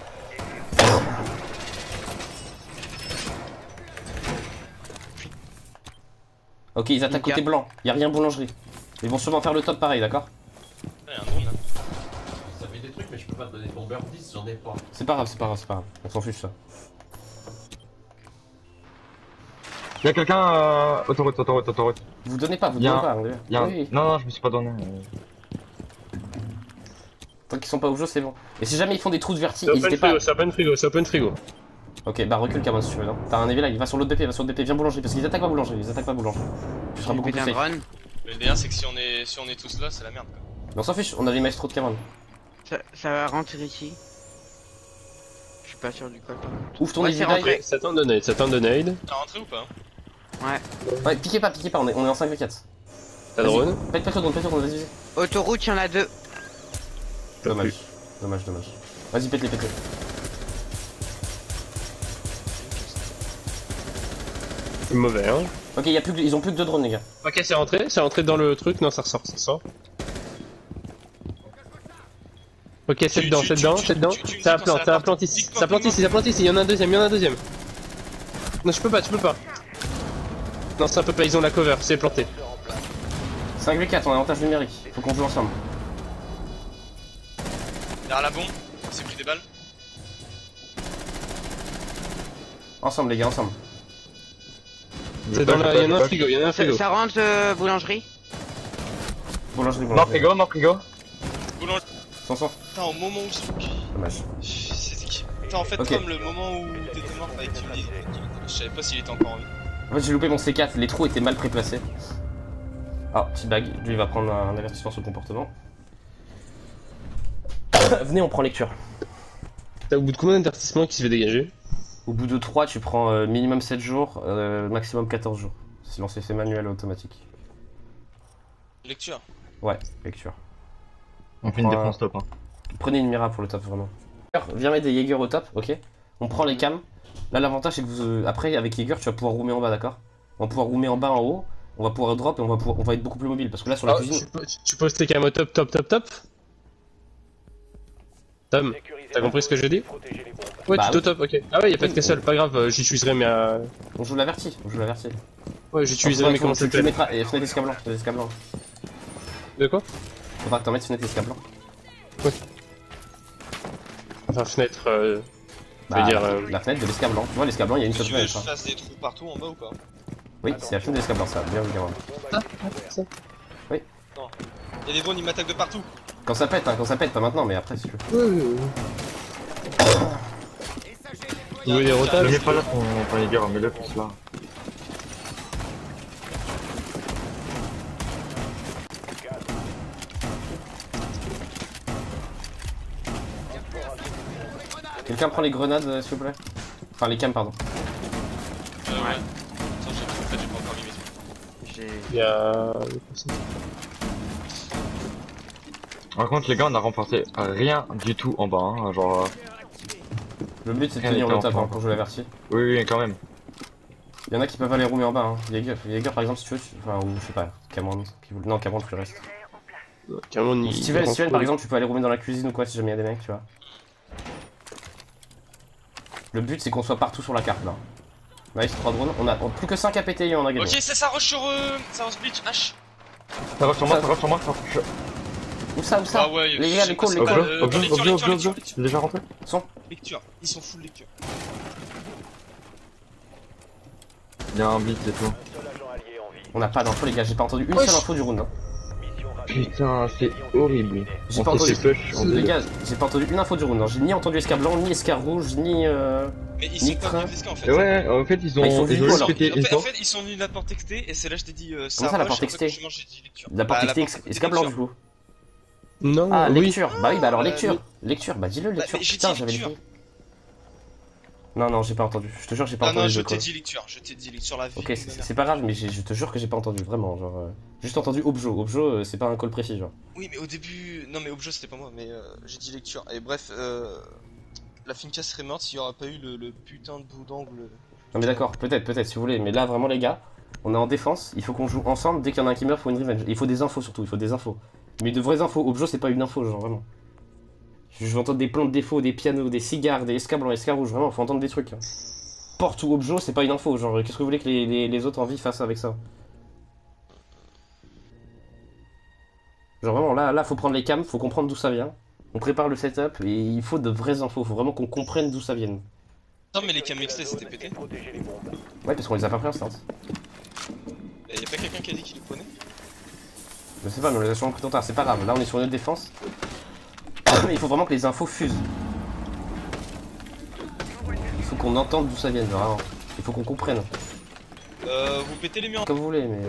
Ok, ils attaquent côté blanc. Y'a rien boulangerie. Ils vont sûrement faire le top pareil, d'accord? Il y a un drone là. Ça fait des trucs, mais je peux pas te donner de bomber 10, j'en ai pas. C'est pas grave. On s'en fiche ça. Y'a quelqu'un, autoroute. Vous donnez pas, vous Y a donnez un- pas. On est- Y'a un... Oui, oui. Non, je me suis pas donné. Tant qu'ils sont pas au jeu, c'est bon. Et si jamais ils font des trous de verti, n'hésitez pas. C'est open frigo, c'est open frigo. Ok, bah recule Cameron si tu veux, non. T'as un éveil là, il va sur l'autre BP, va sur l'autre BP, viens boulangerie, parce qu'ils attaquent pas boulangerie, ils attaquent pas boulangerie. Tu seras beaucoup plus Putain, safe. drone. Mais le délire, c'est que si on est tous là, c'est la merde quoi. Mais on s'en fiche, on a les maestros de Cameron. Ça va rentrer ici. Je suis pas sûr du col par contre. Ouvre ton Ouais, c'est éveil. rentré. Ça tente de nade, ça tente de nade. T'as rentré ou pas Ouais, piquez pas, on est en 5v4. T'as drone. Pète le drone, vas-y. Autoroute, il y en a 2. Dommage. Vas-y, pète-les. C'est mauvais, hein. Ok, ils ont plus que 2 drones, les gars. Ok, c'est rentré dans le truc. Non, ça ressort. Ok, c'est dedans. Ça plante ici, ça plante ici, il y en a un deuxième. Non, tu peux pas. Non, ça peut pas, ils ont la cover, c'est planté. 5v4, on a avantage numérique, faut qu'on joue ensemble. Derrière la bombe, il s'est pris des balles. Ensemble, les gars, ensemble. C'est dans la... Il y en a un frigo, Ça rentre boulangerie. Boulangerie. Mort frigo. Boulanger. Sans. Putain, au moment où Dommage. Putain, en fait, Ok. comme le moment où t'étais mort avec Timmy, je savais pas s'il était encore en vie. En fait, j'ai loupé mon C4, les trous étaient mal préplacés. Ah, petit bag, lui il va prendre un avertissement sur le comportement. Venez, on prend lecture. T'as au bout de combien d'avertissements qui se fait dégager? Au bout de 3, tu prends minimum 7 jours, maximum 14 jours. Sinon, c'est manuel automatique. Lecture. Ouais, lecture. On fait une défense top. Hein. Prenez une Mira pour le top, vraiment. Viens mettre des Jaeger au top, ok. On prend les cams. Là, l'avantage, c'est que après, avec Jaeger, tu vas pouvoir roomer en bas, d'accord? On va pouvoir roomer en bas, en haut. On va pouvoir drop et on va être beaucoup plus mobile. Parce que là, sur la cuisine. Tu poses tes camos top. Tom, t'as compris ce que je dis? Ouais, Bah, tu au top, ok. Ah ouais, y'a pas de castle, pas grave, j'utiliserai mais On joue l'averti, Ouais, j'utiliserai mais comment ça tu s'appelle? mettras. Et fenêtre escablant, De quoi? Faudra que t'en mettes fenêtre escablant. Enfin, fenêtre, Bah, dire, la fenêtre de l'escablant. Tu vois, l'escablant, il y a une seule Tu veux que fenêtre. je fasse des trous partout en bas ou pas? Oui, c'est la fenêtre de l'escablant, ça. Bien évidemment. Y'a des drones, ils m'attaquent de partout. Quand ça pète, pas maintenant, mais après, si tu veux. Vous voulez des Ne rotages? mets pas là ton Jaeger, mets-le plus là. Quelqu'un prend les grenades, s'il vous plaît? Enfin, les cams, pardon. Ouais. Attends, j'ai pas encore mis mes trucs. Y'a... Par contre, les gars, on a renforcé rien du tout en bas. Hein. Genre. Le but, c'est de Rien tenir n'était le top en hein, pour jouer l'averti. Oui, quand même. Il y en a qui peuvent aller roomer en bas. Hein. Jaeger, par exemple, si tu veux. Enfin, ou je sais pas. Cameron. Non, Cameron, tu restes. Cameron, Steven, par exemple, tu peux aller roomer dans la cuisine ou quoi si jamais il y a des mecs, tu vois. Le but, c'est qu'on soit partout sur la carte là. Nice, 3 drones. On a plus que 5 à péter et on a gagné. Ok, ça rush sur. Ça rush bleach, H. Ça va sur moi. Où ça? Ah ouais, Les gars, les calls, les calls. Lecture. C'est déjà rentré? Lecture, ils sont full lecture. Il y a un blitz et tout. On n'a pas d'infos, les gars. J'ai pas entendu une seule info du round. Hein. Putain, c'est horrible. J'ai On pas fait entendu. ses push, on Les dit- gars, j'ai pas entendu une info du round. Hein. J'ai ni entendu escar blanc, ni escar rouge, ni. Mais ils sont Nitra. pas venus en fait. Ouais, en fait, ils ont Ils sont ils ont venus, juste alors. pété une En fois. fait, ils sont venus de la porte textée et c'est là que je t'ai dit ça. Comment ça, la rush, porte et en fait, textée quand j'ai dit lecture. La porte Bah, textée, escar blanc du coup. Non, Ah, oui. lecture. Bah oui, bah alors lecture. Lecture, bah dis-le, lecture. mais j'ai Putain, dit j'avais lecture. le Non, j'ai pas entendu. Je te jure, j'ai pas Ah entendu. non, je de quoi. t'ai dit lecture, la vie. Ok, c'est pas grave, mais je te jure que j'ai pas entendu, vraiment. Genre, juste entendu Objo. Objo, c'est pas un call précis, genre. Oui, mais au début. Non, mais Objo c'était pas moi, mais j'ai dit lecture. Et bref, la Finca serait morte s'il y aura pas eu le putain de bout d'angle. Non, mais d'accord, peut-être, si vous voulez. Mais là, vraiment, les gars, on est en défense. Il faut qu'on joue ensemble. Dès qu'il y en a un qui meurt, faut une revenge. Il faut des infos surtout, il faut des infos. Mais de vraies infos. Objo, c'est pas une info, genre, vraiment. Je veux entendre des plans de défaut, des pianos, des cigares, des escars blancs, escars rouges. Vraiment, faut entendre des trucs. Hein. Porte ou Objo, c'est pas une info. Genre, qu'est-ce que vous voulez que les autres en vie fassent avec ça? Genre, vraiment, là, faut prendre les cams, faut comprendre d'où ça vient. On prépare le setup et il faut de vraies infos. Faut vraiment qu'on comprenne d'où ça vient. Non, mais les cams mixés c'était pété. Ouais, parce qu'on les a pas pris instant. Y'a pas quelqu'un qui a dit qu'il les prenait? Je sais pas, mais on les a sûrement pris trop tard, c'est pas grave. Là, on est sur une défense. Il faut vraiment que les infos fusent. Il faut qu'on entende d'où ça vient, vraiment. Il faut qu'on comprenne. Vous pétez les murs. Comme vous voulez, mais.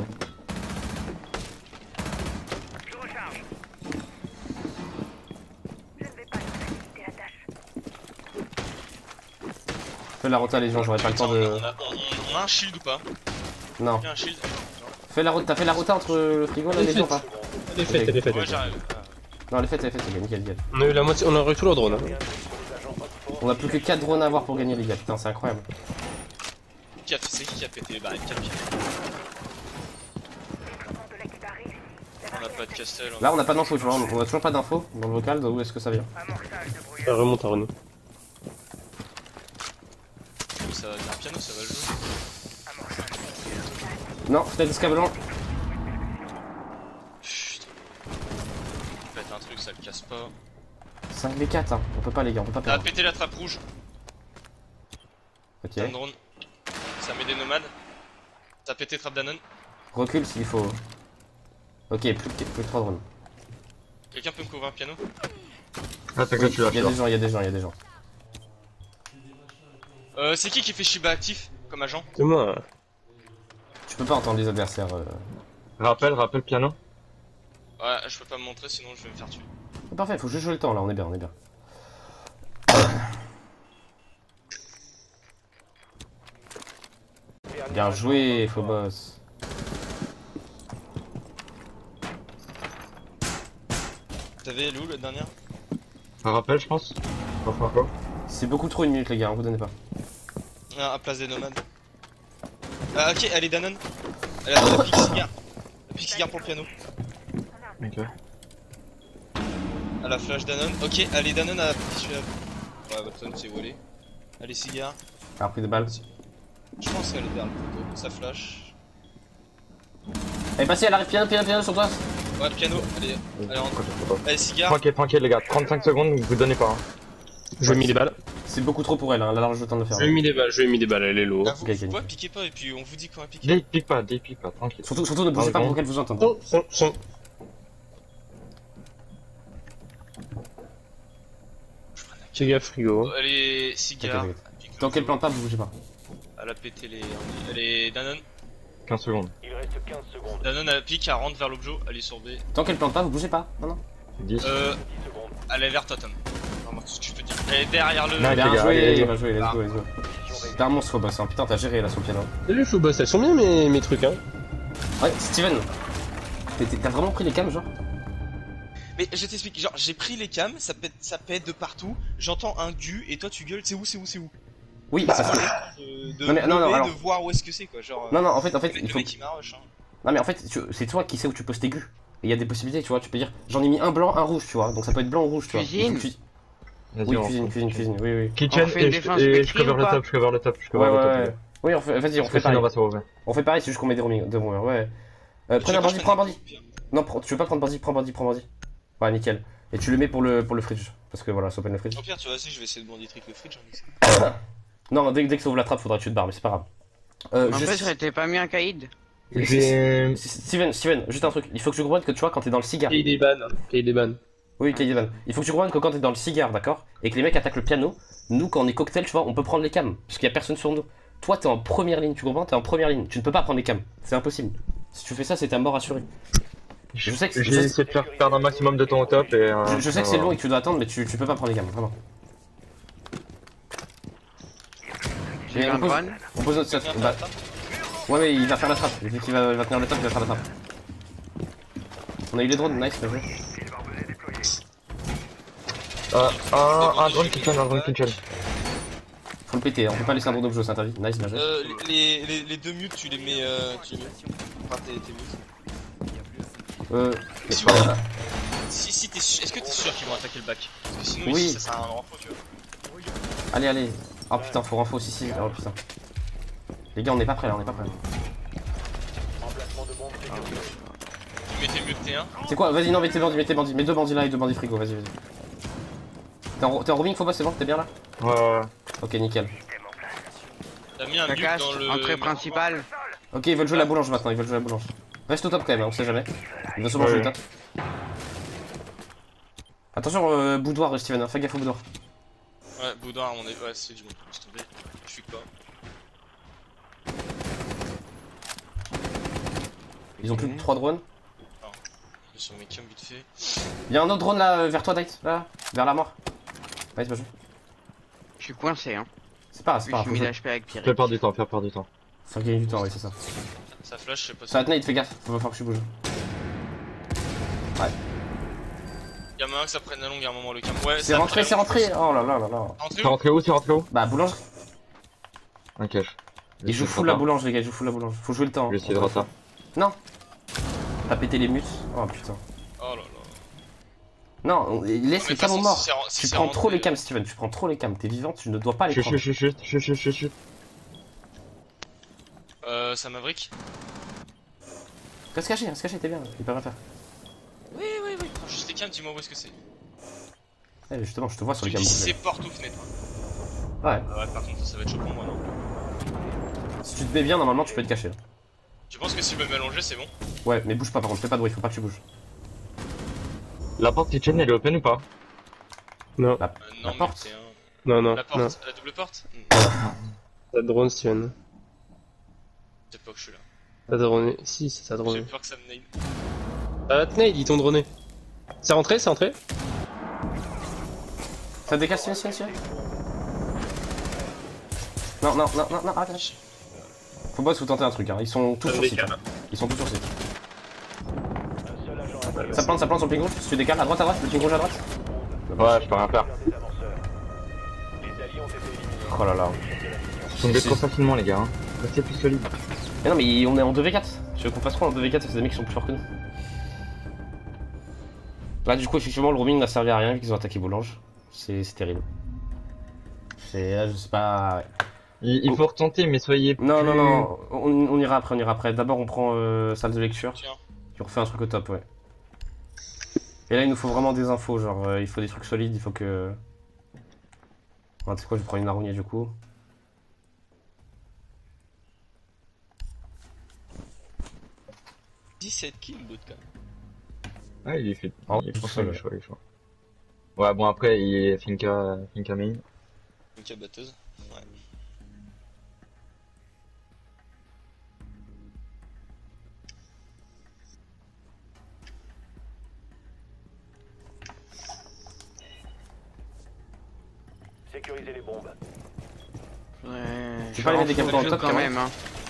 Fais la rota, les gens, j'aurais pas le temps de. On a un shield ou pas? Non. Il y a un shield. Fais la rota, t'as fait la rota entre le frigo et la maison ou pas? Elle est faite, elle est faite. Ouais, j'arrive. Non, elle est faite, c'est bien, nickel, nickel. On a eu la moitié, on a eu tout leur drone. Hein. On a plus que 4 drones à avoir pour gagner, les gars, putain, c'est incroyable. C'est qui a pété les barrettes? On a pas de castel. Là, on a pas d'infos, tu vois, on a toujours pas d'infos dans le vocal, d'où est-ce que ça vient? Ça remonte à Renault. Ça va un piano, ça va jouer. Non, peut-être escabelant. Chut. Faites un truc, ça le casse pas. 5 v 4, hein. On peut pas, les gars, on peut pas T'as perdre. pété la trappe rouge. Ok. T'as un drone. Ça met des nomades. T'as pété trappe Danone. Recule s'il faut. Ok, plus que 3 drones. Quelqu'un peut me couvrir un piano? Ah, t'inquiète, tu Il y a des gens, il y a des gens, il y a des gens. C'est qui fait Shiba actif comme agent? C'est moi. Tu peux pas entendre les adversaires. Rappel piano. Ouais, je peux pas me montrer sinon je vais me faire tuer. Parfait, faut juste jouer le temps là, on est bien, on est bien. Bien joué, Phobos. T'avais Lou le dernier? Un rappel, je pense. Enfin, quoi. C'est beaucoup trop une minute, les gars, vous donnez pas. Ah, à place des nomades. Ah, ok, allez Danone. Elle a la pique cigare. La pique cigare pour le piano. Ok. À la flash Danone. Ok, allez Danone à la pique celui-là. Ouais, Watson, c'est où elle est. Allez, cigare. Elle a pris de balles. Je pense qu'elle est derrière le poteau. Ça flash. Elle est passée, elle arrive piano sur toi. Ouais, le piano, allez, rentre. Allez, cigare. Tranquille, les gars. 35 secondes, vous donnez pas. Hein. Je lui ai mis des balles. C'est beaucoup trop pour elle, hein. Elle a large le temps de le faire. Je lui ai mis des balles, je lui ai mis des balles, elle est lourde. Ah, vous, Ok, vous ok. quoi, piquez pas et puis on vous dit quand elle pique. Pique pas, tranquille. Surtout ne bougez pas pour qu'elle vous entende. Son. Fais gaffe, frigo. Allez, cigare. T'inquiète, Tant qu'elle plante pas, vous bougez pas. Elle a pété les. Allez, Danone. 15 secondes. Danone, elle pique, elle rentre vers l'objet, elle est sur B. Tant qu'elle plante pas, vous bougez pas. Non. 10. Elle est vers Totem. Vraiment, tout ce que je peux dire. Elle est derrière le. Non, Bien les gars, allez, joué, bien joué, let's go. T'es un monstre, Phobos, hein. Putain, t'as géré là sur le piano. Salut Phobos, elles sont bien mes trucs hein. Ouais, Steven. T'as vraiment pris les cams, genre? Mais je t'explique, genre j'ai pris les cams, ça pète de partout, j'entends un gu et toi tu gueules, c'est où? Oui, ça se De non, alors- de voir où est-ce que c'est quoi, genre. Non, en fait, le il faut. mec qui m'arrache, hein. Non, mais en fait, c'est toi qui sais où tu poses tes gus. Et il y a des possibilités, tu vois. Tu peux dire, j'en ai mis un blanc, un rouge, tu vois. Donc ça peut être blanc ou rouge, tu vois. Cuisine. Oui, cuisine, oui. Kitchen On fait une et défense je maîtrise cover ou le pas top, je cover le top. Ouais. Oui, vas-y, on fait Sinon, pareil. on va se rouvrir. On fait pareil, c'est juste qu'on met des roamers, ouais. Prenez un bandit, prends un bandit. Non, tu veux pas prendre bandit, prends bandit. Ouais, nickel. Et tu le mets pour le fridge. Parce que voilà, ça open le fridge. Au pire, tu vois, si je vais essayer de bandit trick le fridge, j'en ai. Non, dès que ça ouvre la trappe, faudra que tu te barres, mais c'est pas grave. En fait, ça t'es pas mis un caïd. J'ai... Steven, juste un truc. Il faut que tu comprennes que tu vois, quand t'es dans le cigare. Cahier des bannes. Oui, Kaidevan. Il faut que tu comprennes que quand t'es dans le cigare, d'accord, et que les mecs attaquent le piano, nous, quand on est cocktail, tu vois, on peut prendre les cams. Parce qu'il y a personne sur nous. Toi, t'es en première ligne, tu comprends? T'es en première ligne. Tu ne peux pas prendre les cams. C'est impossible. Si tu fais ça, c'est ta mort assurée. Je sais que J'ai essayé de faire perdre un maximum de temps au top et... Je sais que c'est long et que tu dois attendre, mais tu peux pas prendre les gammes, vraiment. J'ai un drone. On pose notre set. Bah, ouais, mais il va faire la trappe. Vu qu'il va tenir le top, il va faire la trappe. On a eu les drones, nice, bien joué. Un drone kitchen. Faut le péter, on peut pas laisser un drone d'objet, c'est interdit. Nice, bien joué. Les deux mutes, tu les mets. Enfin, tes mutes. Mais Si, pas- Si, est-ce que t'es sûr qu'ils vont attaquer le bac? Parce que sinon, Oui. ici, ça sert à un renfort, tu vois. Allez. Oh putain, faut renfort aussi, si. Oh putain. Les gars, on est pas prêts là, Tu mets tes mutes T1. C'est quoi? Vas-y, non, mets tes bandits. Mets deux bandits là et deux bandits frigo, vas-y. T'es en roaming, Phobos, c'est bon? T'es bien là? Ouais. Ok, nickel. T'as mis un Ça nuque casse, dans le. entrée principale. Ok, ils veulent jouer la boulange maintenant, ils veulent jouer la boulange. Reste au top quand même, hein, on sait jamais. Il va sûrement jouer le top. Attention, boudoir, Steven, hein, fais gaffe au boudoir. Ouais, boudoir, on est. Ouais, c'est du bon. Laisse tomber. Je suis quoi. Ils ont plus que 3 drones. Je suis sur mes cams vite fait. Il y a un autre drone là, vers toi, Date, là, vers la mort. Ouais, c'est pas joué. Je suis coincé, hein. C'est pas grave, c'est Je pas suis mis grave. d'HP avec Pierre. Fais perdre du temps, faire perdre du temps. Faut gagner du temps, oui, c'est ça. Ça flash, je sais pas si. Ça va te nade, fais gaffe, faut pas falloir que je bouge. Ouais. Y'a moyen que ça prenne la longue à un moment le cam. Ouais, C'est rentré, c'est rentré. Oh là là là là. Rentré C'est rentré où? C'est rentré où? Bah, boulangerie. Ok. Il joue full la boulange, les gars, il joue full la boulange. Faut jouer le temps. Je vais essayer de rata. Non. T'as pété les mutes. Oh putain. Oh là là. Non, laisse les cams morts. Si Tu c'est prends rentré- trop les cams, Steven, tu prends trop les cams. T'es vivant, tu ne dois pas les Chut, prendre. chut, chut, chut, chut, chut, chut. Ça Maverick. Reste caché, t'es bien, il peut rien faire. Oui. Prends juste les cams, dis-moi où est-ce que c'est. Eh, justement, je te vois sur Tu les me cams. dis si c'est porte ou fenêtre. Ouais, Ah ouais, par contre, ça va être chaud pour moi, non? si tu te mets bien, normalement, tu peux être caché. Tu penses que si je me mets allongé, c'est bon? Ouais, mais bouge pas par contre, fais pas de bruit, faut pas que tu bouges. La porte kitchen, elle est open ou pas? Non, La Non, porte. mais c'est un. non, non, La non. porte, la double porte? T'as drone, Steven. J'ai peur que je suis là. T'as droné. Si, c'est ça J'ai droné. peur que ça me nade. Ah, Tnade, ils t'ont droné. C'est rentré, c'est rentré. Ça décale, Steven. Non, arrête. Faut pas se tenter un truc, hein. Ils sont tous sur site. Ils sont tous sur site. Ça plante sur le ping rouge. Si tu décales à droite, le ping rouge à droite. Ouais, je peux rien faire. Oh là là. Ils tombent trop facilement, les gars. Hein. Restez plus solide. Mais non, mais on est en 2v4. Tu veux qu'on fasse quoi en 2v4? C'est des mecs qui sont plus forts que nous. Là, du coup, effectivement, le roaming n'a servi à rien vu qu'ils ont attaqué Boulange. C'est terrible. Je sais pas. Ouais. Il faut retenter, mais soyez plus... Non, on ira après. D'abord, on prend salle de lecture. Tiens. Puis on refait un truc au top, ouais. Et là, il nous faut vraiment des infos, genre, il faut des trucs solides, il faut que... Ouais, tu sais quoi, je vais prendre une Narunia du coup. « 17 kills, le bout de cam. Ah, il est fait. Oh, il est tout franchement, seul. il est chaud. Ouais, bon, après, il est Finca main. Ok, batteuse. Ouais. Sécuriser les bombes. Ouais, Tu peux pas aller mettre des capteurs en top, quand quand même, hein.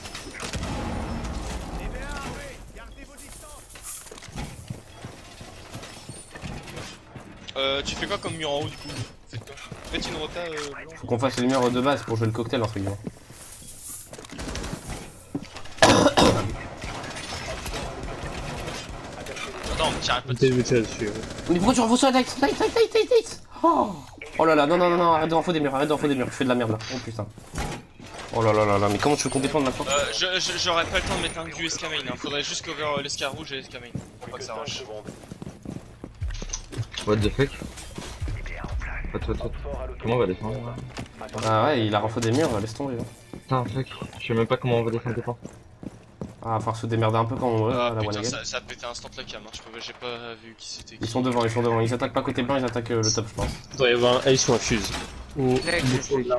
Tu fais quoi comme mur en haut du coup? Faites quoi? Faites une rota blanche. Faut qu'on fasse les murs de base pour jouer le cocktail, entre guillemets. Attends, on tire un peu T'es dessus. buté là-dessus. Ouais. Mais pourquoi tu revois ça, Date? Oh là là, non, arrête de renfo des murs, tu fais de la merde là. Oh putain. Oh là là, mais comment tu veux qu'on défende maintenant? J'aurais pas le temps de mettre un du SK main, hein. Faudrait juste cover l'esca rouge et l'esca main. Faut pas que ça rush. What the fuck? What. Comment on va descendre? Ah ouais, il a renfo des murs, laisse tomber. Hein. Putain, fuck. Je sais même pas comment on va descendre des fois. Ah, va falloir se démerder un peu quand on veut, Ah la one putain, again. ça a pété instant la cam, hein. J'ai pas vu qui c'était. Ils sont devant, ils attaquent pas côté blanc, ils attaquent le top, je pense. Il doit y avoir un ace ou un fuse. Ou... C'est Milo.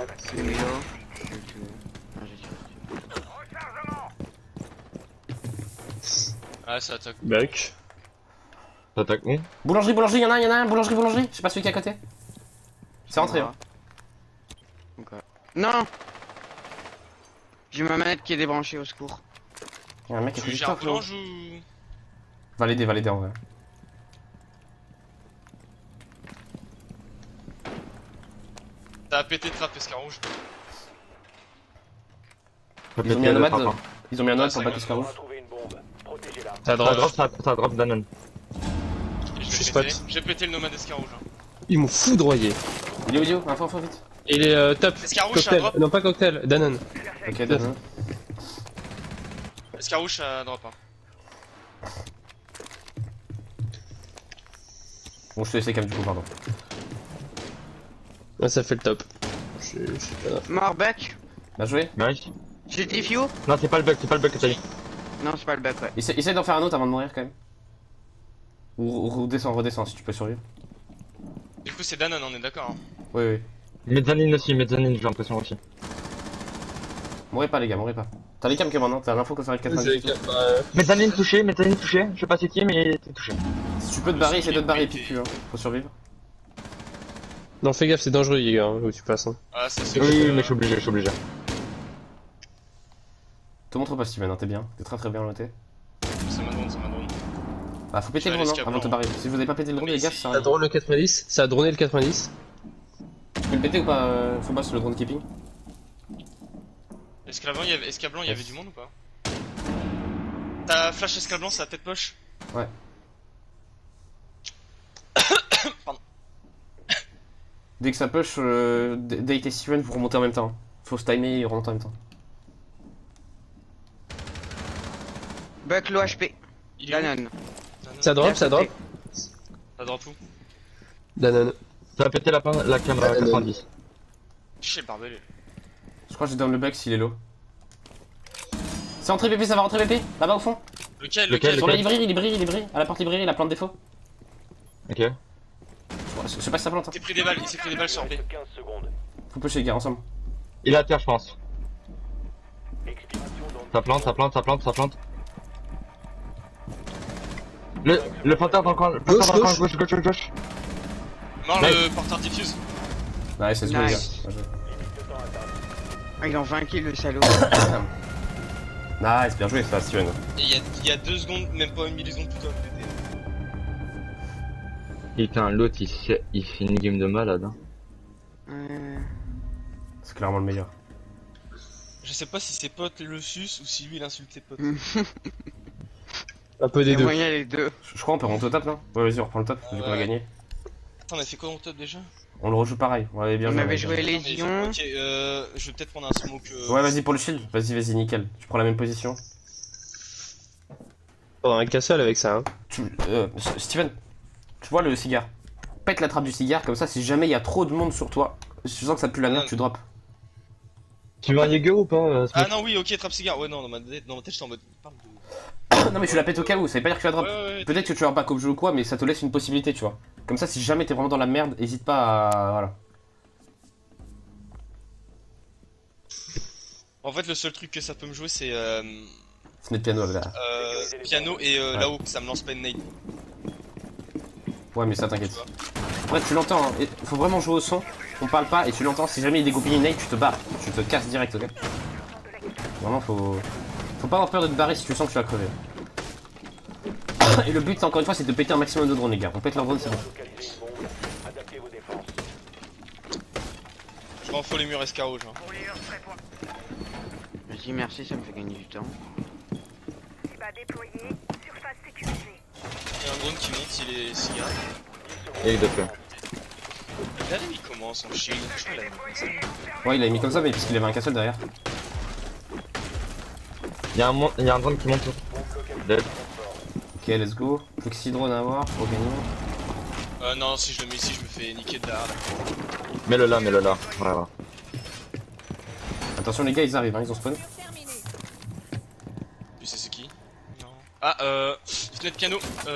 Ah, ça attaque. Buck. T'attaques où? Boulangerie, y'en a un, boulangerie. Je sais pas celui qui est à côté. C'est rentré, hein. Ok. Non! J'ai ma manette qui est débranchée, au secours. Y'a un mec qui a Tu fait du gères top, là. blanche ou. Va l'aider en vrai. T'as pété de trap esca rouge. Ils ont mis un nomade, pour le bac escarrouge. Trouver une bombe. Protégez-la. Ça Ça drop Danone. Je suis l'ai pété. spot. J'ai pété le nomade esca rouge. Hein. Ils m'ont foudroyé. Il est audio, info vite. Et il est top. Escarrouche, c'est un Cocktail. drop. Non, pas cocktail, Danone. Ok, donne. Esca rouge, ça drop. Hein. Bon, je te laisse les cams du coup, pardon. Ouais, ça fait le top. Je sais pas. Marbeck? Bien joué. Nice. J'ai defuse. Non, c'est pas le bug que t'as dit. Non, c'est pas le bac, ouais. Essaye d'en faire un autre avant de mourir quand même. Ou redescends si tu peux survivre. Du coup, c'est Danone, on est d'accord. Hein. Oui, oui. Mezzanine aussi, mezzanine, j'ai l'impression aussi. Mourrez pas les gars, mourrez pas. T'as les cams maintenant, t'as l'info que faire le 90. Mezzanine touché, je sais pas c'est qui, mais c'est touché. Si tu peux te barrer, essaie de te barrer et pique plus, hein. Faut survivre. Non, fais gaffe, c'est dangereux, les gars, où tu passes. Hein. Ah, c'est Oui, mais je suis obligé. Te montre pas Steven, hein, t'es bien. T'es très bien noté. C'est ma drone. Bah faut péter Je le vais drone aller hein, avant de te barrer. Si vous avez pas pété le drone, les gars, ça Ça sert à a rien. drone le 90. Ça a droné le 90. Tu peux le péter ou pas, Phobos, le drone keeping? Esclavant, il y avait du monde ou pas? T'as flash esclavant, c'est la tête poche? Ouais. Pardon. Dès que ça push, Date et Steven vous remontez en même temps. Hein. Faut se timer et remonter en même temps. Buck low HP. Il est où? Danone. Ça drop, ça drop. Ça drop où? Danone. Ça a pété la caméra à 90. Je sais le barbelé. Je crois que j'ai down le bug s'il est low. C'est rentré PP, ça va rentrer PP, là-bas au fond. Lequel Sur la librairie, il brille, à la porte librairie, la plante défaut. Ok. Je sais pas si ça plante. Hein. Il s'est pris des balles sur B. 15 secondes. Faut pusher les gars, ensemble. Il est à terre, je pense. Expiration Ça plante. Le porteur dans le coin, gauche. Mort Nice. le porteur diffuse. Nice, c'est joué les gars. Nice. Bien joué. limite de temps à atteindre. Ah, il en 20 kills le salaud. Nice, bien joué ça, Steven. Et il y a 2 secondes, même pas une milliseconde plus tôt. Putain, l'autre il fait une game de malade. Hein. C'est clairement le meilleur. Je sais pas si ses potes le suce ou si lui il insulte ses potes. Un peu Il des y a deux. moyen les deux. Je crois on peut remonter au top là. Ouais, vas-y, on reprend le top, vu qu'on a gagné. Attends, on a fait quoi en top déjà? On le rejoue pareil, on avait bien On joué. avait bien joué joué. Légion. Ok, je vais peut-être prendre un smoke. Ouais, vas-y pour le shield, vas-y, nickel. Tu prends la même position. Pendant un castle avec ça. Hein. Steven, tu vois le cigare. Pète la trappe du cigare, comme ça, si jamais il y a trop de monde sur toi, si tu sens que ça pue la merde, tu drops. Tu veux un Jaeger ou pas Ah non, oui, ok, trap cigare. Ouais, non, dans ma tête, j'étais en mode. Parle de. Non, mais tu la pètes au cas où, ça veut pas dire que tu la drop. Ouais. Peut-être que tu vas pas comme jeu ou quoi, mais ça te laisse une possibilité, tu vois. Comme ça, si jamais t'es vraiment dans la merde, hésite pas à. Voilà. En fait, le seul truc que ça peut me jouer, c'est Fenêtre piano là. piano et là-haut, que ça me lance pas une nade. Ouais, mais ça t'inquiète. Bref, tu l'entends, hein. Faut vraiment jouer au son, on parle pas et tu l'entends. Si jamais il dégoupille une nade, tu te barres, tu te casses direct, ok. Vraiment, faut pas avoir peur de te barrer si tu sens que tu vas crever. Et le but, encore une fois, c'est de péter un maximum de drones, les gars. On pète leurs drones, c'est bon. Localisez une bombe. Adaptez vos défenses. Je m'en fous les murs escargot, genre. Vas-y, merci, ça me fait gagner du temps. Il y a un drone qui monte, il est cigare. Et de fait. Il a mis comment son shield? Je crois qu'il a mis comme ça. Ouais, il a mis comme ça, mais puisqu'il avait un castle derrière. Y'a un drone qui monte. Dead. Ok, let's go. Plus que 6 drones à avoir pour gagner. Non, si je le mets ici, je me fais niquer de derrière. Mets-le là. Voilà. Attention, les gars, ils arrivent, hein, ils ont spawn. Tu sais c'est qui? Non. Ah, fenêtre piano.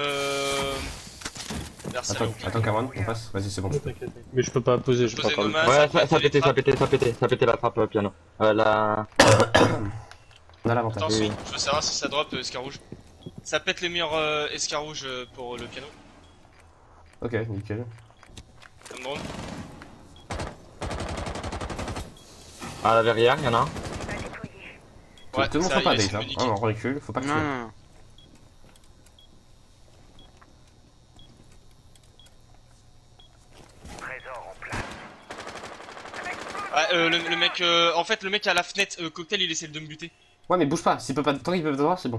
Merci. Attends, Cameron, on passe. Vas-y, c'est bon. Mais je peux pas poser, je peux pas Posez encore nos le. masques. Ouais, ça a pété la trappe piano. La... On a l'avantage. Attention, je veux savoir si ça drop escarrouge. Ça pète les murs escarrouge pour le piano. Ok, nickel. Comme drone. À la verrière, y'en a un. Ouais, Te ça montre pas, arrive, Dave, c'est hein. me niquer. On recule, faut pas que tu. Non. Ouais, le mec, en fait, le mec à la fenêtre cocktail, il essaie de me buter. Ouais, mais bouge pas, s'il peut pas. Tant qu'il peut te voir, c'est bon.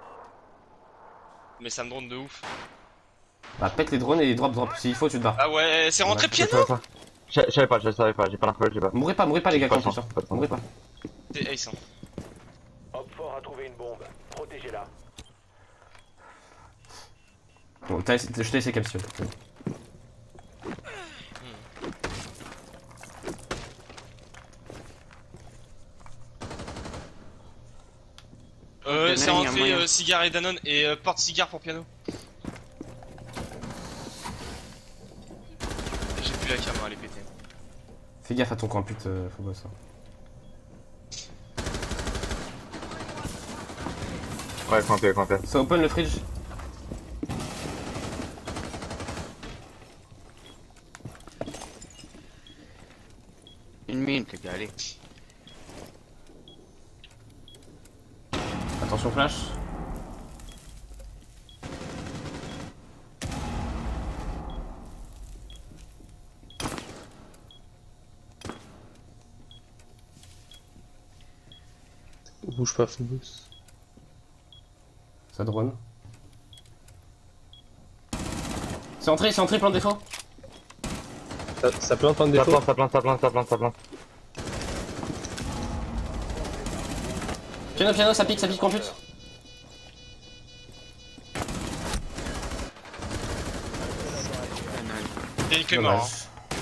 Mais ça me drone de ouf. Bah, pète les drones et drop. S'il faut, tu te barres. Ah ouais, c'est rentré Ouais, piano. Je savais pas, j'ai pas l'info, j'ai pas. Mourrez pas, les gars, Pas de quand chance, ça. pas de chance. Mourrez pas. C'est Ace, hein. Hopfort a trouvé une bombe. Protégez-la. Bon, je t'ai laissé cap si tu veux. c'est y a rentré moyen. cigare et Danone et porte-cigare pour piano. J'ai plus la caméra, elle est pétée. Fais gaffe à ton camp, pute, faut bosser. Ouais, comptez. Ça open le fridge. Une minute, les gars, allez. Attention flash. Bouge pas, Phobos. Ça drone. C'est entré, plan de défaut. Ça plante en Ça défaut. plante. Piano, ça pique compute. Il y a une qui est mort. Dommage.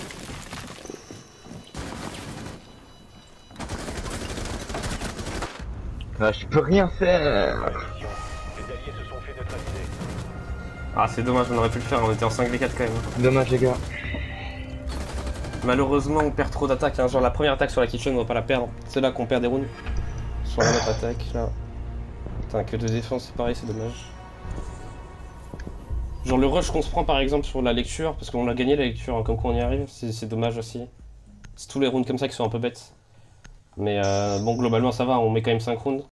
Là, je peux rien faire. Les alliés se sont fait neutraliser. Ah, c'est dommage, on aurait pu le faire, on était en 5v4 quand même. Dommage, les gars. Malheureusement, on perd trop d'attaques. Hein. Genre, la première attaque sur la kitchen, on va pas la perdre. C'est là qu'on perd des rounds. Sur la autre attaque, là. Putain, que de défense, c'est pareil, c'est dommage. Genre, le rush qu'on se prend par exemple sur la lecture, parce qu'on a gagné la lecture, hein, comme quoi on y arrive, c'est dommage aussi. C'est tous les rounds comme ça qui sont un peu bêtes. Mais bon, globalement, ça va, on met quand même 5 rounds.